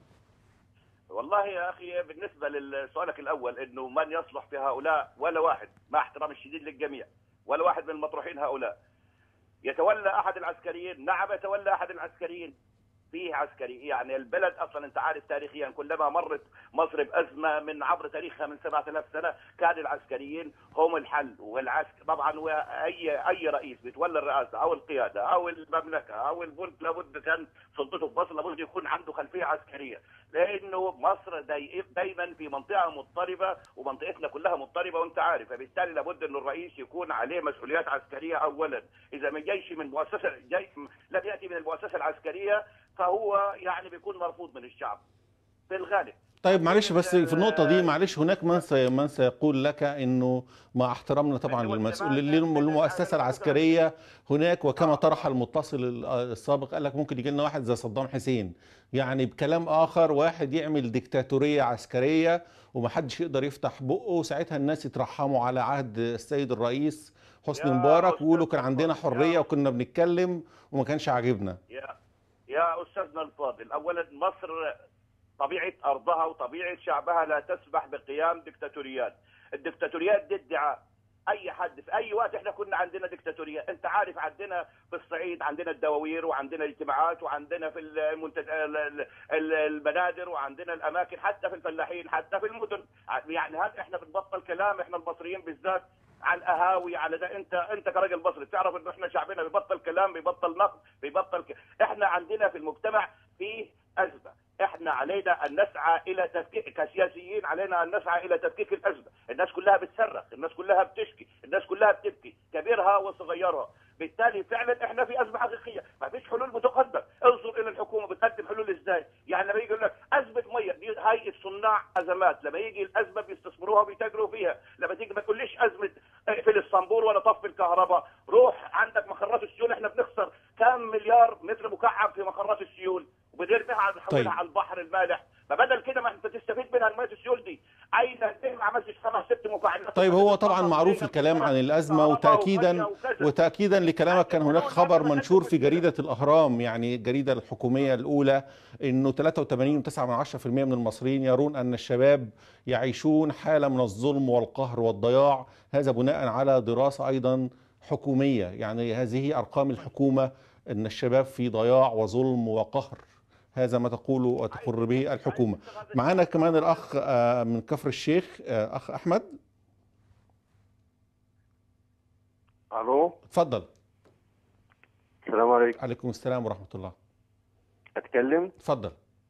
والله يا أخي بالنسبة لسؤالك الأول أنه من يصلح في هؤلاء ولا واحد، مع احترامي الشديد للجميع، ولا واحد من المطروحين هؤلاء يتولى أحد العسكريين. نعم يتولى أحد العسكريين. فيه عسكري، يعني البلد أصلا أنت عارف تاريخيا كلما مرت مصر بأزمة من عبر تاريخها من سبعة آلاف سنة كان العسكريين هم الحل. والعسكر طبعا، وأي أي رئيس بيتولى الرئاسة أو القيادة أو المملكة أو الملك لابد كان سلطته في مصر لابد يكون عنده خلفية عسكرية، لأنه مصر داي دايما في منطقة مضطربة ومنطقتنا كلها مضطربة وأنت عارف، فبالتالي لابد أن الرئيس يكون عليه مسؤوليات عسكرية أولا. إذا من جيش من مؤسسة جيش لم يأتي من المؤسسة العسكرية فهو يعني بيكون مرفوض من الشعب في الغالب. طيب معلش بس في النقطة دي، معلش هناك من سي من سيقول لك انه مع احترامنا طبعا للمسؤول للمؤسسة العسكرية هناك، وكما طرح المتصل السابق قال لك ممكن يجي لنا واحد زي صدام حسين، يعني بكلام اخر واحد يعمل ديكتاتورية عسكرية ومحدش يقدر يفتح بقه، ساعتها الناس يترحموا على عهد السيد الرئيس حسني مبارك ويقولوا كان عندنا حرية وكنا بنتكلم وما كانش عاجبنا. يا يا استاذنا الفاضل، اولا مصر طبيعة أرضها وطبيعة شعبها لا تسمح بقيام دكتاتوريات. الدكتاتوريات دي ادعاء. أي حد في أي وقت إحنا كنا عندنا دكتاتورية. أنت عارف عندنا في الصعيد عندنا الدواوير وعندنا الاجتماعات وعندنا في المنتج... المنادر وعندنا الأماكن، حتى في الفلاحين حتى في المدن. يعني هل إحنا بنبطل كلام إحنا المصريين بالذات على القهاوي على ده؟ انت انت كراجل مصري تعرف انه احنا شعبنا بيبطل كلام بيبطل نقد بيبطل ك... احنا عندنا في المجتمع فيه أزمة. احنا علينا ان نسعى الى تفكيك كسياسيين، علينا ان نسعى الى تفكيك الازمه. الناس كلها بتصرخ، الناس كلها بتشكي، الناس كلها بتبكي، كبيرها وصغيرها. بالتالي فعلا احنا في ازمه حقيقيه، ما فيش حلول متقدمه. انظر الى الحكومه بتقدم حلول ازاي؟ يعني لما يجي يقول لك ازمه ميه، دي هيئه صناع ازمات، لما يجي الازمه بيستثمروها وبيتاجروا فيها. لما تيجي ما تقوليش ازمه اقفل الصنبور ولا طفي الكهرباء، روح عندك مخرات السيول، احنا بنخسر كام مليار متر مكعب في مخرات السيول وبنرميها نحولها طيب. على البحر المالح. فبدل كده ما انت تستفيد منها الميه السيول دي، اين ليه ما عملتش خمس ست مفاعلات؟ طيب هو طبعا معروف الكلام عن الازمه، وتاكيدا وتاكيدا لكلامك كان هناك خبر منشور في جريده الاهرام، يعني الجريده الحكوميه الاولى، انه ثلاثة وثمانين فاصلة تسعة بالمئة من المصريين يرون ان الشباب يعيشون حاله من الظلم والقهر والضياع. هذا بناء على دراسه ايضا حكوميه، يعني هذه ارقام الحكومه ان الشباب في ضياع وظلم وقهر. هذا ما تقوله وتقر به الحكومة. معنا كمان الأخ من كفر الشيخ أخ أحمد. ألو، اتفضل. السلام عليكم. عليكم السلام ورحمة الله. أتكلم؟ اتفضل.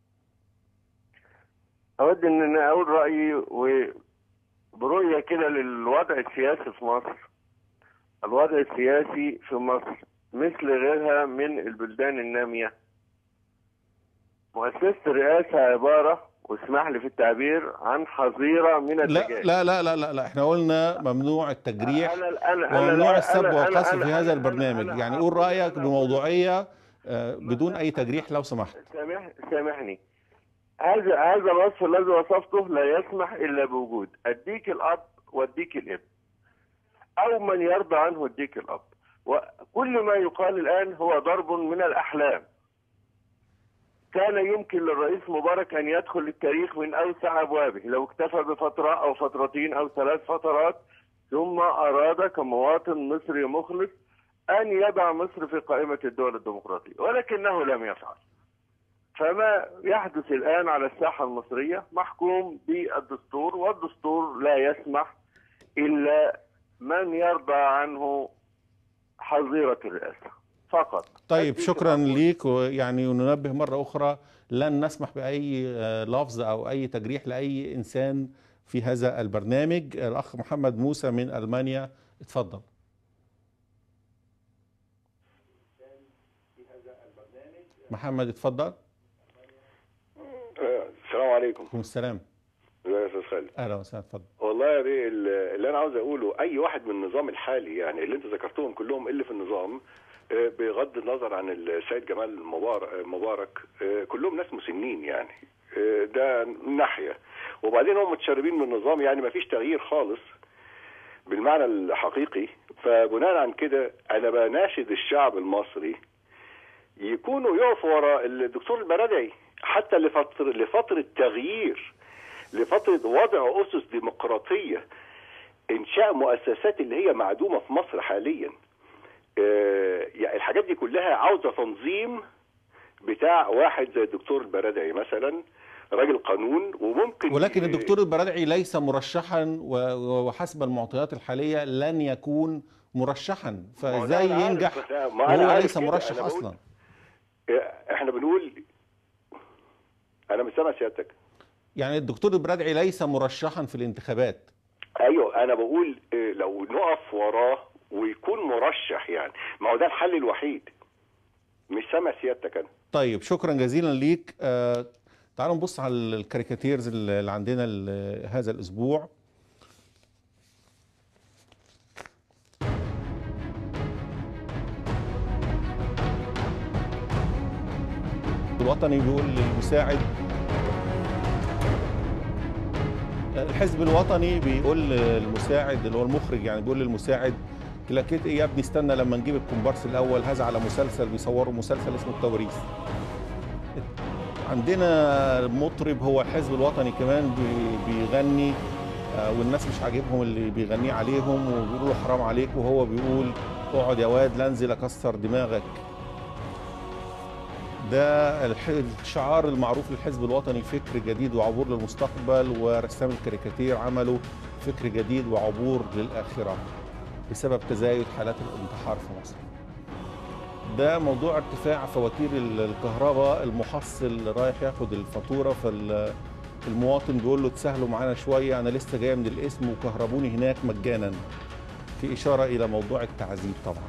أود أن أنا أقول رأيي وبرؤية كده للوضع السياسي في مصر. الوضع السياسي في مصر مثل غيرها من البلدان النامية. مؤسسة الرئاسة عبارة واسمح لي في التعبير عن حظيرة من الدجاج. لا لا لا لا لا احنا قلنا ممنوع التجريح أنا أنا وممنوع أنا السب أنا والقذف أنا في هذا أنا البرنامج. أنا يعني أنا قول رأيك أنا بموضوعية بدون أي تجريح لو سمحت. سامح سامحني. هذا هذا الوصف الذي وصفته لا يسمح إلا بوجود الديك الأب والديك الابن، أو من يرضى عنه الديك الأب. وكل ما يقال الآن هو ضرب من الأحلام. كان يمكن للرئيس مبارك أن يدخل التاريخ من أوسع أبوابه لو اكتفى بفترة أو فترتين أو ثلاث فترات، ثم أراد كمواطن مصري مخلص أن يضع مصر في قائمة الدول الديمقراطية، ولكنه لم يفعل. فما يحدث الآن على الساحة المصرية محكوم بالدستور، والدستور لا يسمح إلا من يرضى عنه حظيرة الرئاسة فقط. طيب شكرا ليك. ويعني ننبه مرة أخرى لن نسمح بأي لفظ أو أي تجريح لأي إنسان في هذا البرنامج. الأخ محمد موسى من ألمانيا اتفضل. محمد اتفضل. السلام عليكم. وعليكم السلام. ازيك يا استاذ خالد؟ اهلا وسهلا اتفضل. والله يا بيه اللي انا عاوز اقوله، اي واحد من النظام الحالي يعني اللي انت ذكرتهم كلهم اللي في النظام بغض النظر عن السيد جمال مبارك كلهم ناس مسنين يعني، ده من ناحيه. وبعدين هم متشربين من النظام، يعني ما فيش تغيير خالص بالمعنى الحقيقي. فبناء عن كده انا بناشد الشعب المصري يكونوا يقفوا ورا الدكتور البرادعي حتى لفتره لفتره تغيير، لفتره وضع اسس ديمقراطيه، انشاء مؤسسات اللي هي معدومه في مصر حاليا. آه يعني الحاجات دي كلها عاوزه تنظيم بتاع واحد زي الدكتور البرادعي مثلا، راجل قانون. وممكن ولكن الدكتور البرادعي ليس مرشحا، وحسب المعطيات الحاليه لن يكون مرشحا، فازاي ينجح وهو ليس مرشح اصلا؟ احنا بنقول، انا مش سامع سيادتك. يعني الدكتور البرادعي ليس مرشحا في الانتخابات. ايوه انا بقول لو نقف وراه ويكون مرشح، يعني ما هو ده الحل الوحيد. مش سامع سيادتك انا. طيب شكرا جزيلا ليك. آه تعالوا نبص على الكاريكاتيرز اللي عندنا هذا الاسبوع. الوطني بيقول للمساعد، الحزب الوطني بيقول للمساعد اللي هو المخرج، يعني بيقول للمساعد كلاكيت ايه يا ابني، استنى لما نجيب الكومبارس الاول، هذا على مسلسل بيصوروا مسلسل اسمه التوريث. عندنا مطرب هو الحزب الوطني كمان بيغني والناس مش عاجبهم اللي بيغنيه عليهم وبيقولوا له حرام عليك، وهو بيقول اقعد يا واد لانزل اكسر دماغك. ده الشعار المعروف للحزب الوطني، فكر جديد وعبور للمستقبل، ورسام الكاريكاتير عملوا فكر جديد وعبور للآخرة بسبب تزايد حالات الانتحار في مصر. ده موضوع ارتفاع فواتير الكهرباء، المحصل رايح ياخد الفاتورة، فالمواطن بيقول له تسهلوا معانا شوية، أنا لسه جاي من القسم وكهربوني هناك مجانا، في إشارة إلى موضوع التعذيب طبعا.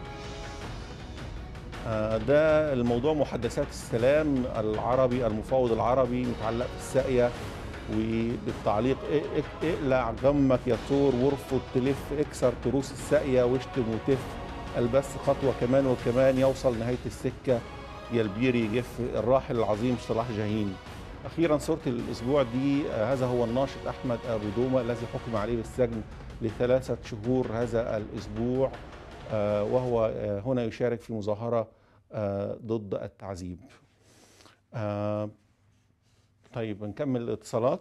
ده الموضوع محادثات السلام العربي، المفاوض العربي متعلق في الساقية، وبالتعليق اقلع جمك يا ثور وارفض تلف، اكسر تروس الساقية واشتم وتف، البس خطوة كمان وكمان يوصل نهاية السكة يا البير يجف، الراحل العظيم صلاح جاهين. أخيرا صورة الأسبوع دي، هذا هو الناشط أحمد أبو دومة الذي حكم عليه بالسجن لثلاثة شهور هذا الأسبوع، وهو هنا يشارك في مظاهرة ضد التعذيب. طيب نكمل الاتصالات.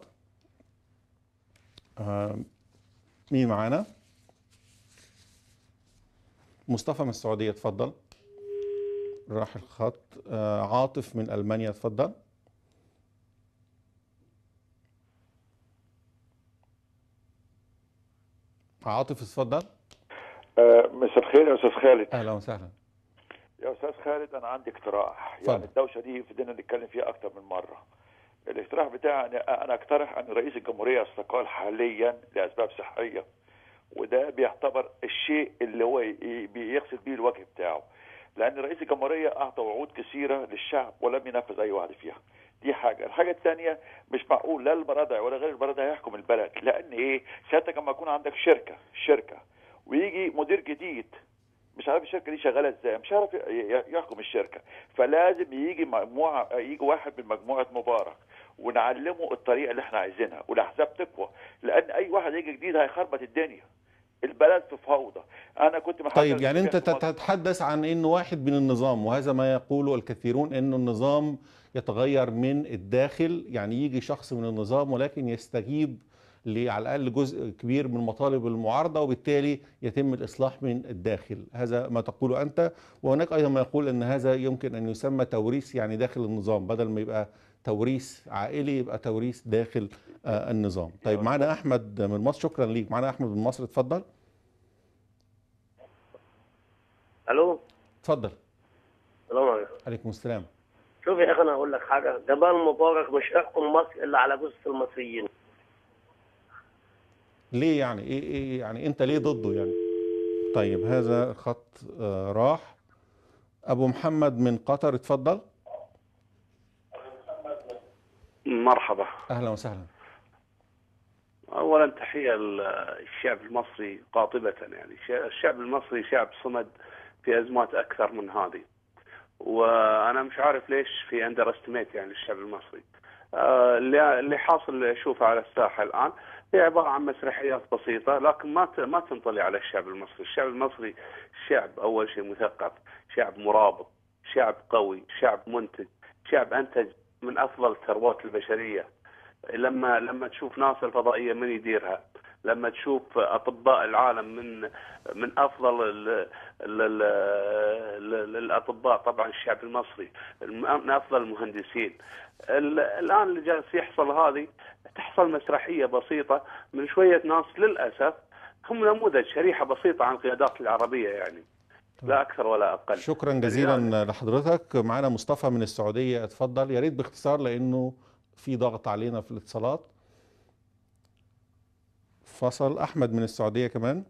مين معانا؟ مصطفى من السعودية اتفضل. راح الخط. عاطف من ألمانيا اتفضل. عاطف اتفضل. مساء الخير يا استاذ خالد. اهلا وسهلا يا استاذ خالد. انا عندي اقتراح، فضل. يعني الدوشه دي فضلنا نتكلم فيها اكتر من مره. الاقتراح بتاعي انا اقترح ان رئيس الجمهوريه يستقال حاليا لاسباب صحيه، وده بيعتبر الشيء اللي هو بيغسل بيه الوجه بتاعه، لان رئيس الجمهوريه اعطى وعود كثيره للشعب ولم ينفذ اي وعد فيها. دي حاجه. الحاجه الثانيه مش معقول لا البرادعي ولا غير البرادعي يحكم البلد، لان ايه ساعتها لما يكون عندك شركه شركه ويجي مدير جديد مش عارف الشركه دي شغاله ازاي، مش عارف يحكم الشركه، فلازم يجي مجموعه يجي واحد من مجموعه مبارك ونعلمه الطريقه اللي احنا عايزينها والاحزاب تقوى، لان اي واحد يجي جديد هيخربط الدنيا. البلد في فوضى. انا كنت طيب يعني انت تتحدث عن انه واحد من النظام، وهذا ما يقوله الكثيرون انه النظام يتغير من الداخل، يعني يجي شخص من النظام ولكن يستجيب على الاقل جزء كبير من مطالب المعارضه، وبالتالي يتم الاصلاح من الداخل. هذا ما تقوله انت، وهناك ايضا ما يقول ان هذا يمكن ان يسمى توريث يعني داخل النظام، بدل ما يبقى توريث عائلي يبقى توريث داخل آه النظام. طيب معنا احمد من مصر. شكرا ليك. معنا احمد من مصر، اتفضل. الو اتفضل. السلام عليكم. عليكم السلام. شوف يا اخي انا هقول لك حاجه، جمال مبارك مش هيحكم مصر الا على جثه المصريين. ليه يعني؟ ايه ايه يعني انت ليه ضده يعني؟ طيب هذا خط آه راح. ابو محمد من قطر، اتفضل. مرحبا. اهلا وسهلا. اولا تحيه للشعب المصري قاطبه، يعني الشعب المصري شعب صمد في ازمات اكثر من هذه، وانا مش عارف ليش في اندر استيميت يعني الشعب المصري. اللي اللي حاصل اشوفه على الساحه الان هي عباره عن مسرحيات بسيطه، لكن ما ما تنطلي على الشعب المصري. الشعب المصري شعب اول شيء مثقف، شعب مرابط، شعب قوي، شعب منتج، شعب انتج من افضل الثروات البشريه. لما لما تشوف ناصر الفضائيه من يديرها، لما تشوف اطباء العالم من من افضل ال ال ال ال الاطباء، طبعا الشعب المصري من افضل المهندسين. الان اللي جالس يحصل هذه تحصل مسرحيه بسيطه من شويه ناس للاسف هم نموذج شريحه بسيطه عن القيادات العربيه، يعني لا اكثر ولا اقل. شكرا جزيلا لحضرتك. معنا مصطفى من السعوديه، اتفضل. يا ريت باختصار لانه في ضغط علينا في الاتصالات. فصل. احمد من السعوديه كمان.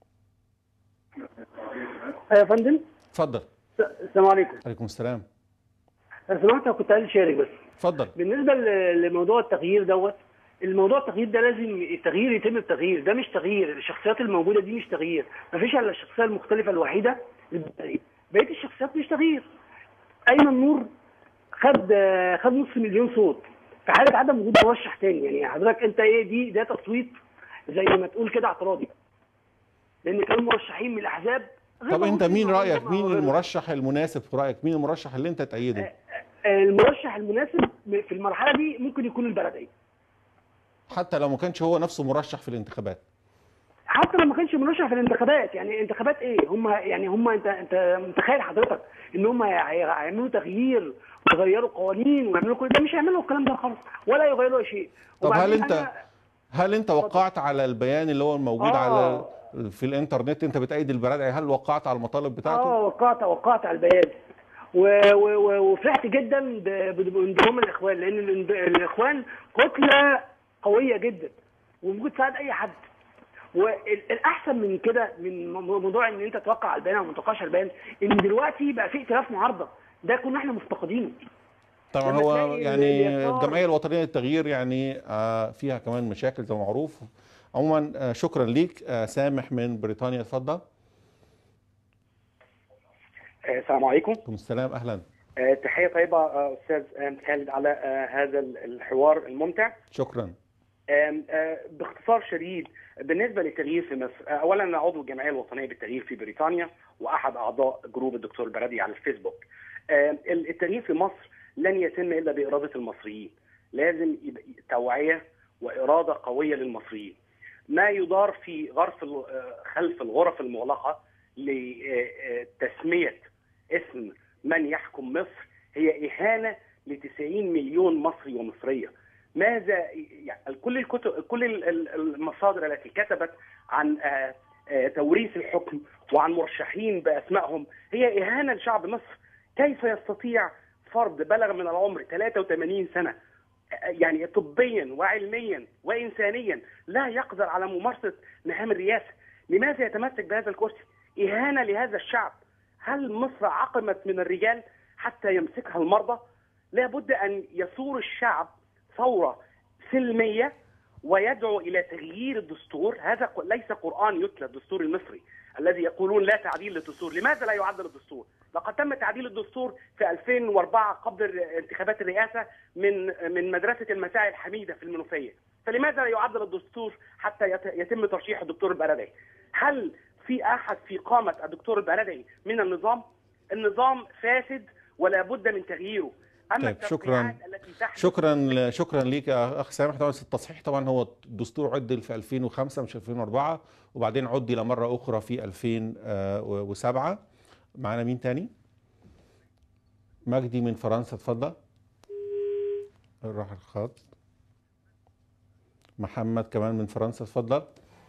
يا فندم. اتفضل. السلام عليكم. عليكم السلام. لو سمحت كنت عايز اشارك بس. اتفضل. بالنسبه لموضوع التغيير دوت، الموضوع التغيير ده لازم التغيير يتم بتغيير، ده مش تغيير. الشخصيات الموجوده دي مش تغيير، مفيش الا الشخصيه المختلفه الوحيده التغيير. بقيه الشخصيات مش تغيير. ايمن نور خد خد نص مليون صوت في حاله عدم وجود مرشح تاني، يعني حضرتك انت ايه دي ده تصويت زي ما تقول كده اعتراضي، لان كانوا مرشحين من الاحزاب. طب انت مين رايك؟ مين المرشح المناسب في رايك؟ مين المرشح اللي انت تأيده؟ المرشح المناسب في المرحله دي ممكن يكون البلدي، حتى لو ما كانش هو نفسه مرشح في الانتخابات. حتى لو ما كانش مرشح في الانتخابات. يعني انتخابات ايه؟ هم يعني هم انت انت متخيل حضرتك ان هم هيعملوا تغيير ويغيروا قوانين ويعملوا كل ده؟ مش هيعملوا الكلام ده خالص ولا يغيروا اي شيء. طب هل انت هل انت وقعت على البيان اللي هو الموجود آه. على في الانترنت؟ انت بتأيد البرادعي، هل وقعت على المطالب بتاعته؟ اه وقعت وقعت على البيان وفرحت جدا بانضمام الاخوان، لان الاخوان كتله قويه جدا وممكن تساعد اي حد. والاحسن من كده من موضوع ان انت توقع على البيان او ما توقعش على البيان، ان دلوقتي بقى في ائتلاف معارضه، ده كنا احنا مفتقدينه. طبعا هو يعني الجمعيه الوطنيه للتغيير يعني فيها كمان مشاكل زي ما معروف. عموما شكرا ليك. سامح من بريطانيا، اتفضل. السلام عليكم. وعليكم السلام، اهلا. تحيه طيبه استاذ خالد على هذا الحوار الممتع. شكرا. باختصار شديد بالنسبه للتغيير في مصر، اولا انا عضو الجمعيه الوطنيه بالتغيير في بريطانيا واحد اعضاء جروب الدكتور البرادعي على الفيسبوك. التغيير في مصر لن يتم الا باراده المصريين، لازم يبقى توعيه واراده قويه للمصريين. ما يدار في غرف خلف الغرف المغلقه لتسميه اسم من يحكم مصر هي اهانه ل تسعين مليون مصري ومصريه. ماذا يعني كل الكتب كل المصادر التي كتبت عن توريث الحكم وعن مرشحين باسمائهم هي اهانه لشعب مصر. كيف يستطيع فرد بلغ من العمر ثلاثة وثمانين سنه يعني طبيا وعلميا وانسانيا لا يقدر على ممارسه مهام الرئاسه؟ لماذا يتمسك بهذا الكرسي؟ اهانه لهذا الشعب. هل مصر عقمت من الرجال حتى يمسكها المرضى؟ لابد أن يثور الشعب ثورة سلمية ويدعو إلى تغيير الدستور. هذا ليس قرآن يتلى الدستور المصري الذي يقولون لا تعديل للدستور. لماذا لا يعدل الدستور؟ لقد تم تعديل الدستور في ألفين وأربعة قبل انتخابات الرئاسة من من مدرسة المساعي الحميدة في المنوفية. فلماذا لا يعدل الدستور حتى يتم ترشيح الدكتور البرادعي؟ هل في أحد في قامة الدكتور البرادعي من النظام؟ النظام فاسد ولا بد من تغييره. أما طيب شكرا شكرا شكرا ليك يا اخ سامح. طبعا التصحيح طبعا هو الدستور عدل في ألفين وخمسة مش ألفين وأربعة، وبعدين عدل مرة أخرى في ألفين وسبعة. معنا مين تاني؟ مجدي من فرنسا، اتفضل. راح الخط. محمد كمان من فرنسا، اتفضل.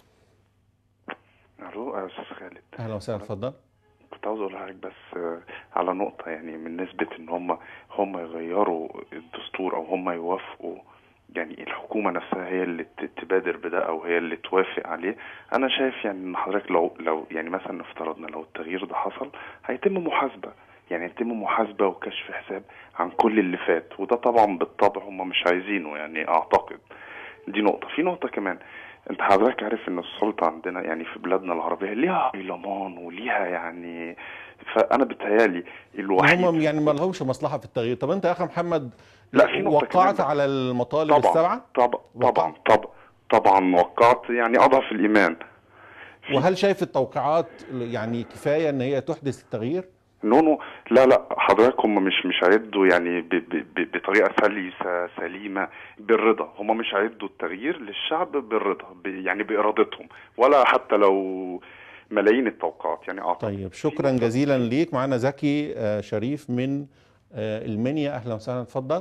الو يا استاذ خالد. اهلا وسهلا، اتفضل. كنت عاوز اقول لحضرتك بس على نقطه، يعني من نسبه ان هم هم يغيروا الدستور او هم يوافقوا، يعني الحكومه نفسها هي اللي تبادر بده او هي اللي توافق عليه. انا شايف يعني ان حضرتك لو لو يعني مثلا افترضنا لو التغيير ده حصل هيتم محاسبه، يعني يتم محاسبه وكشف حساب عن كل اللي فات، وده طبعا بالطبع هم مش عايزينه يعني اعتقد. دي نقطه. في نقطه كمان، انت حضرتك عارف ان السلطه عندنا يعني في بلادنا العربيه ليها برلمان وليها يعني، فانا بتهيالي الوحيد هم يعني ما لهمش مصلحه في التغيير. طب انت يا اخي محمد لا في وقعت على المطالب طبعًا السبعه؟ طبعا طبعا طبعا طبعا وقعت، يعني اضعف الايمان. وهل شايف التوقيعات يعني كفايه ان هي تحدث التغيير؟ نونو لا لا حضرتك هم مش مش هيدوا يعني ب ب بطريقه سلسه سليمه بالرضا. هم مش هيدوا التغيير للشعب بالرضا، يعني بارادتهم، ولا حتى لو ملايين التوقعات يعني اعتقد. طيب شكرا جزيلا ليك. معانا زكي شريف من المنيا، اهلا وسهلا، اتفضل.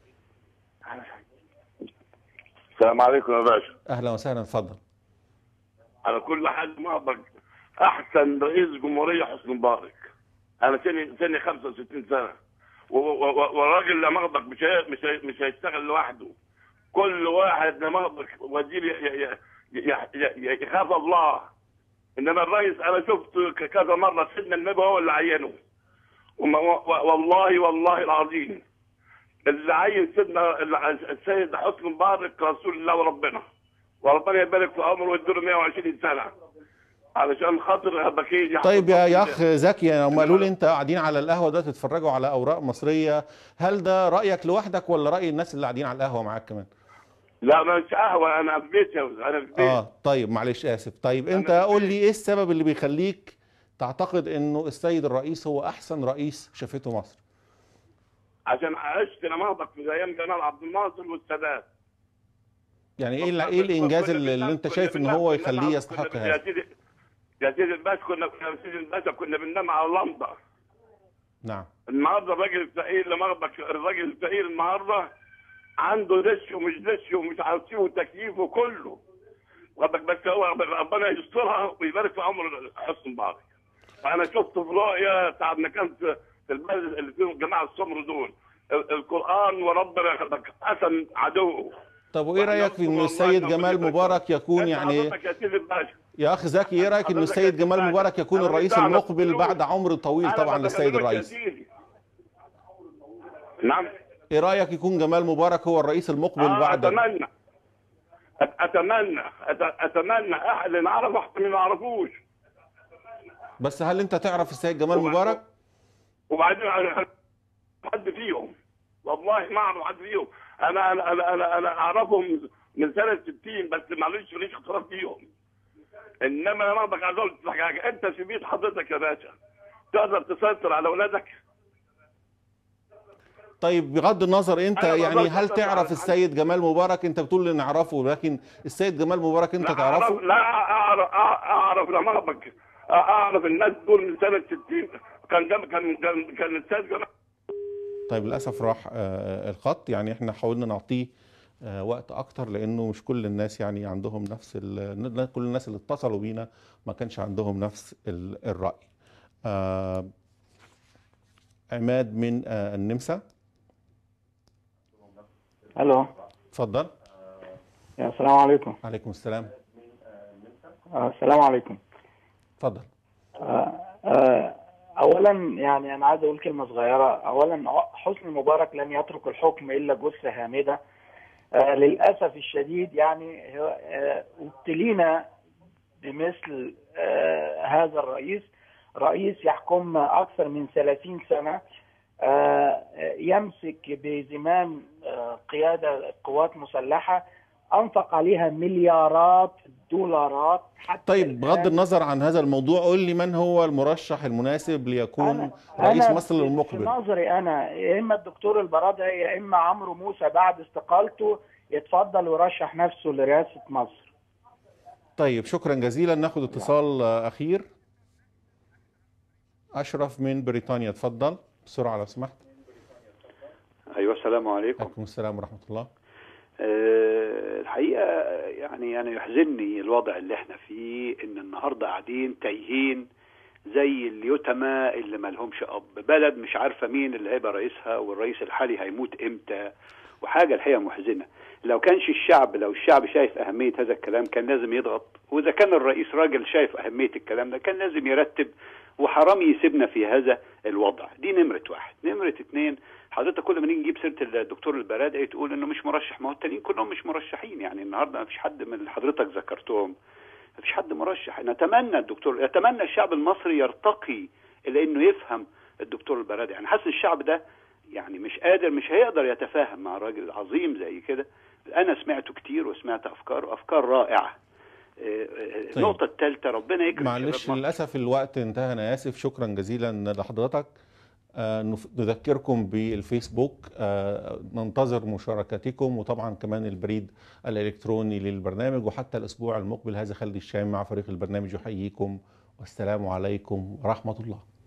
السلام عليكم يا باشا. اهلا وسهلا، اتفضل. على كل حد ما احسن رئيس جمهوريه حسني مبارك. انا سني سني خمسة وستين سنه، والراجل لما اخدك مش مش مش هيشتغل لوحده. كل واحد لما اخدك وزير يخاف الله. انما الرئيس انا شفته كذا مره سيدنا النبي هو اللي عينه، والله والله العظيم اللي عين سيدنا السيد حسني مبارك رسول الله وربنا، وربنا يبارك في عمره ويديله مئة وعشرين سنه علشان خاطر بكير. طيب يا يا اخ زكي، هم قالوا لي انت قاعدين على القهوه ده تتفرجوا على اوراق مصريه، هل ده رايك لوحدك ولا راي الناس اللي قاعدين على القهوه معاك كمان؟ لا مش قهوه، انا في بيتي، انا في بيتي. اه طيب معلش اسف. طيب انت قول لي ايه السبب اللي بيخليك تعتقد انه السيد الرئيس هو احسن رئيس شافته مصر؟ عشان عشت نماذج في ايام جمال عبد الناصر والسادات. يعني ايه ايه الانجاز اللي, اللي انت شايف ان هو يخليه يستحق هذا؟ يا سيدي يا سيدي الباشا كنا يا سيدي الباشا كنا بننام على اللمضه. نعم. النهارده الراجل الفقير لمغبك الراجل الفقير النهارده عنده دش ومش دش ومش عارف وتكييف وكله. ربك بس هو ربنا يسترها ويبارك في عمر حسني مبارك. فانا شفت في رؤيه ساعه ما كنت في البلد اللي فيهم الجماعه السمر دول القران وربنا قسم عدوه. طب وايه رايك في ان السيد جمال مبارك يكون يعني يا اخ زكي، ايه رايك ان السيد جمال مبارك يكون الرئيس المقبل بعد عمر طويل طبعا للسيد الرئيس؟ نعم. ايه رايك يكون جمال مبارك هو الرئيس المقبل آه بعد؟ اتمنى اتمنى اتمنى احد اللي نعرف واحد ما نعرفوش. بس هل انت تعرف السيد جمال مبارك؟ وبعدين حد فيهم والله ما اعرف حد فيهم. انا انا انا انا, أنا اعرفهم من سنه ستين بس معلش ماليش اختلاف فيهم. انما انا برضك عايز اقول لك حاجه، انت في بيت حضرتك يا باشا تقدر تسيطر على اولادك؟ طيب بغض النظر انت يعني هل تعرف السيد جمال مبارك؟ انت بتقول لي نعرفه، لكن السيد جمال مبارك انت لا تعرفه؟ أعرف لا اعرف اعرف لما اعرف الناس دول من سنه ستين كان كان كان كان السيد جمال. طيب للاسف راح آه الخط، يعني احنا حاولنا نعطيه آه وقت اكتر لانه مش كل الناس يعني عندهم نفس كل الناس اللي اتصلوا بينا ما كانش عندهم نفس الراي. آه عماد من آه النمسا. الو اتفضل. يا السلام عليكم. عليكم السلام. آه السلام عليكم. اتفضل. آه آه اولا يعني انا عايز اقول كلمه صغيره. اولا حسني مبارك لن يترك الحكم الا جثه هامده. آه للاسف الشديد يعني آه ابتلينا بمثل آه هذا الرئيس، رئيس يحكم اكثر من ثلاثين سنه، آه يمسك بزمام آه قياده قوات مسلحه انفق عليها مليارات الدولارات. حتى طيب بغض النظر عن هذا الموضوع، قول لي من هو المرشح المناسب ليكون أنا رئيس أنا مصر المقبل؟ في نظري انا يا اما الدكتور البرادعي يا اما عمرو موسى بعد استقالته يتفضل ويرشح نفسه لرئاسه مصر. طيب شكرا جزيلا. ناخد اتصال اخير. اشرف من بريطانيا، اتفضل بسرعه لو سمحت. ايوه السلام عليكم. وعليكم السلام ورحمه الله. أه الحقيقه يعني انا يحزنني الوضع اللي احنا فيه، ان النهارده قاعدين تايهين زي اليتامى اللي ما لهمش اب، بلد مش عارفه مين اللي هيبقى رئيسها والرئيس الحالي هيموت امتى، وحاجه الحقيقه محزنه. لو كانش الشعب لو الشعب شايف اهميه هذا الكلام كان لازم يضغط، واذا كان الرئيس راجل شايف اهميه الكلام ده كان لازم يرتب، وحرام يسيبنا في هذا الوضع. دي نمره واحد. نمره اتنين، حضرتك كل ما نيجي نجيب سيره الدكتور البرادعي تقول انه مش مرشح، ما هو التانيين كلهم مش مرشحين. يعني النهارده ما فيش حد من اللي حضرتك ذكرتهم، ما فيش حد مرشح. نتمنى الدكتور يتمنى الشعب المصري يرتقي الى انه يفهم الدكتور البرادعي. يعني حاسس الشعب ده يعني مش قادر، مش هيقدر يتفاهم مع راجل عظيم زي كده. انا سمعته كتير وسمعت افكاره، افكار رائعه. طيب. النقطه الثالثه، ربنا يكرم. معلش للاسف الوقت انتهى، انا اسف. شكرا جزيلا لحضرتك. آه نذكركم بالفيسبوك، آه ننتظر مشاركاتكم، وطبعا كمان البريد الالكتروني للبرنامج. وحتى الاسبوع المقبل، هذا خالد الشام مع فريق البرنامج يحييكم، والسلام عليكم ورحمه الله.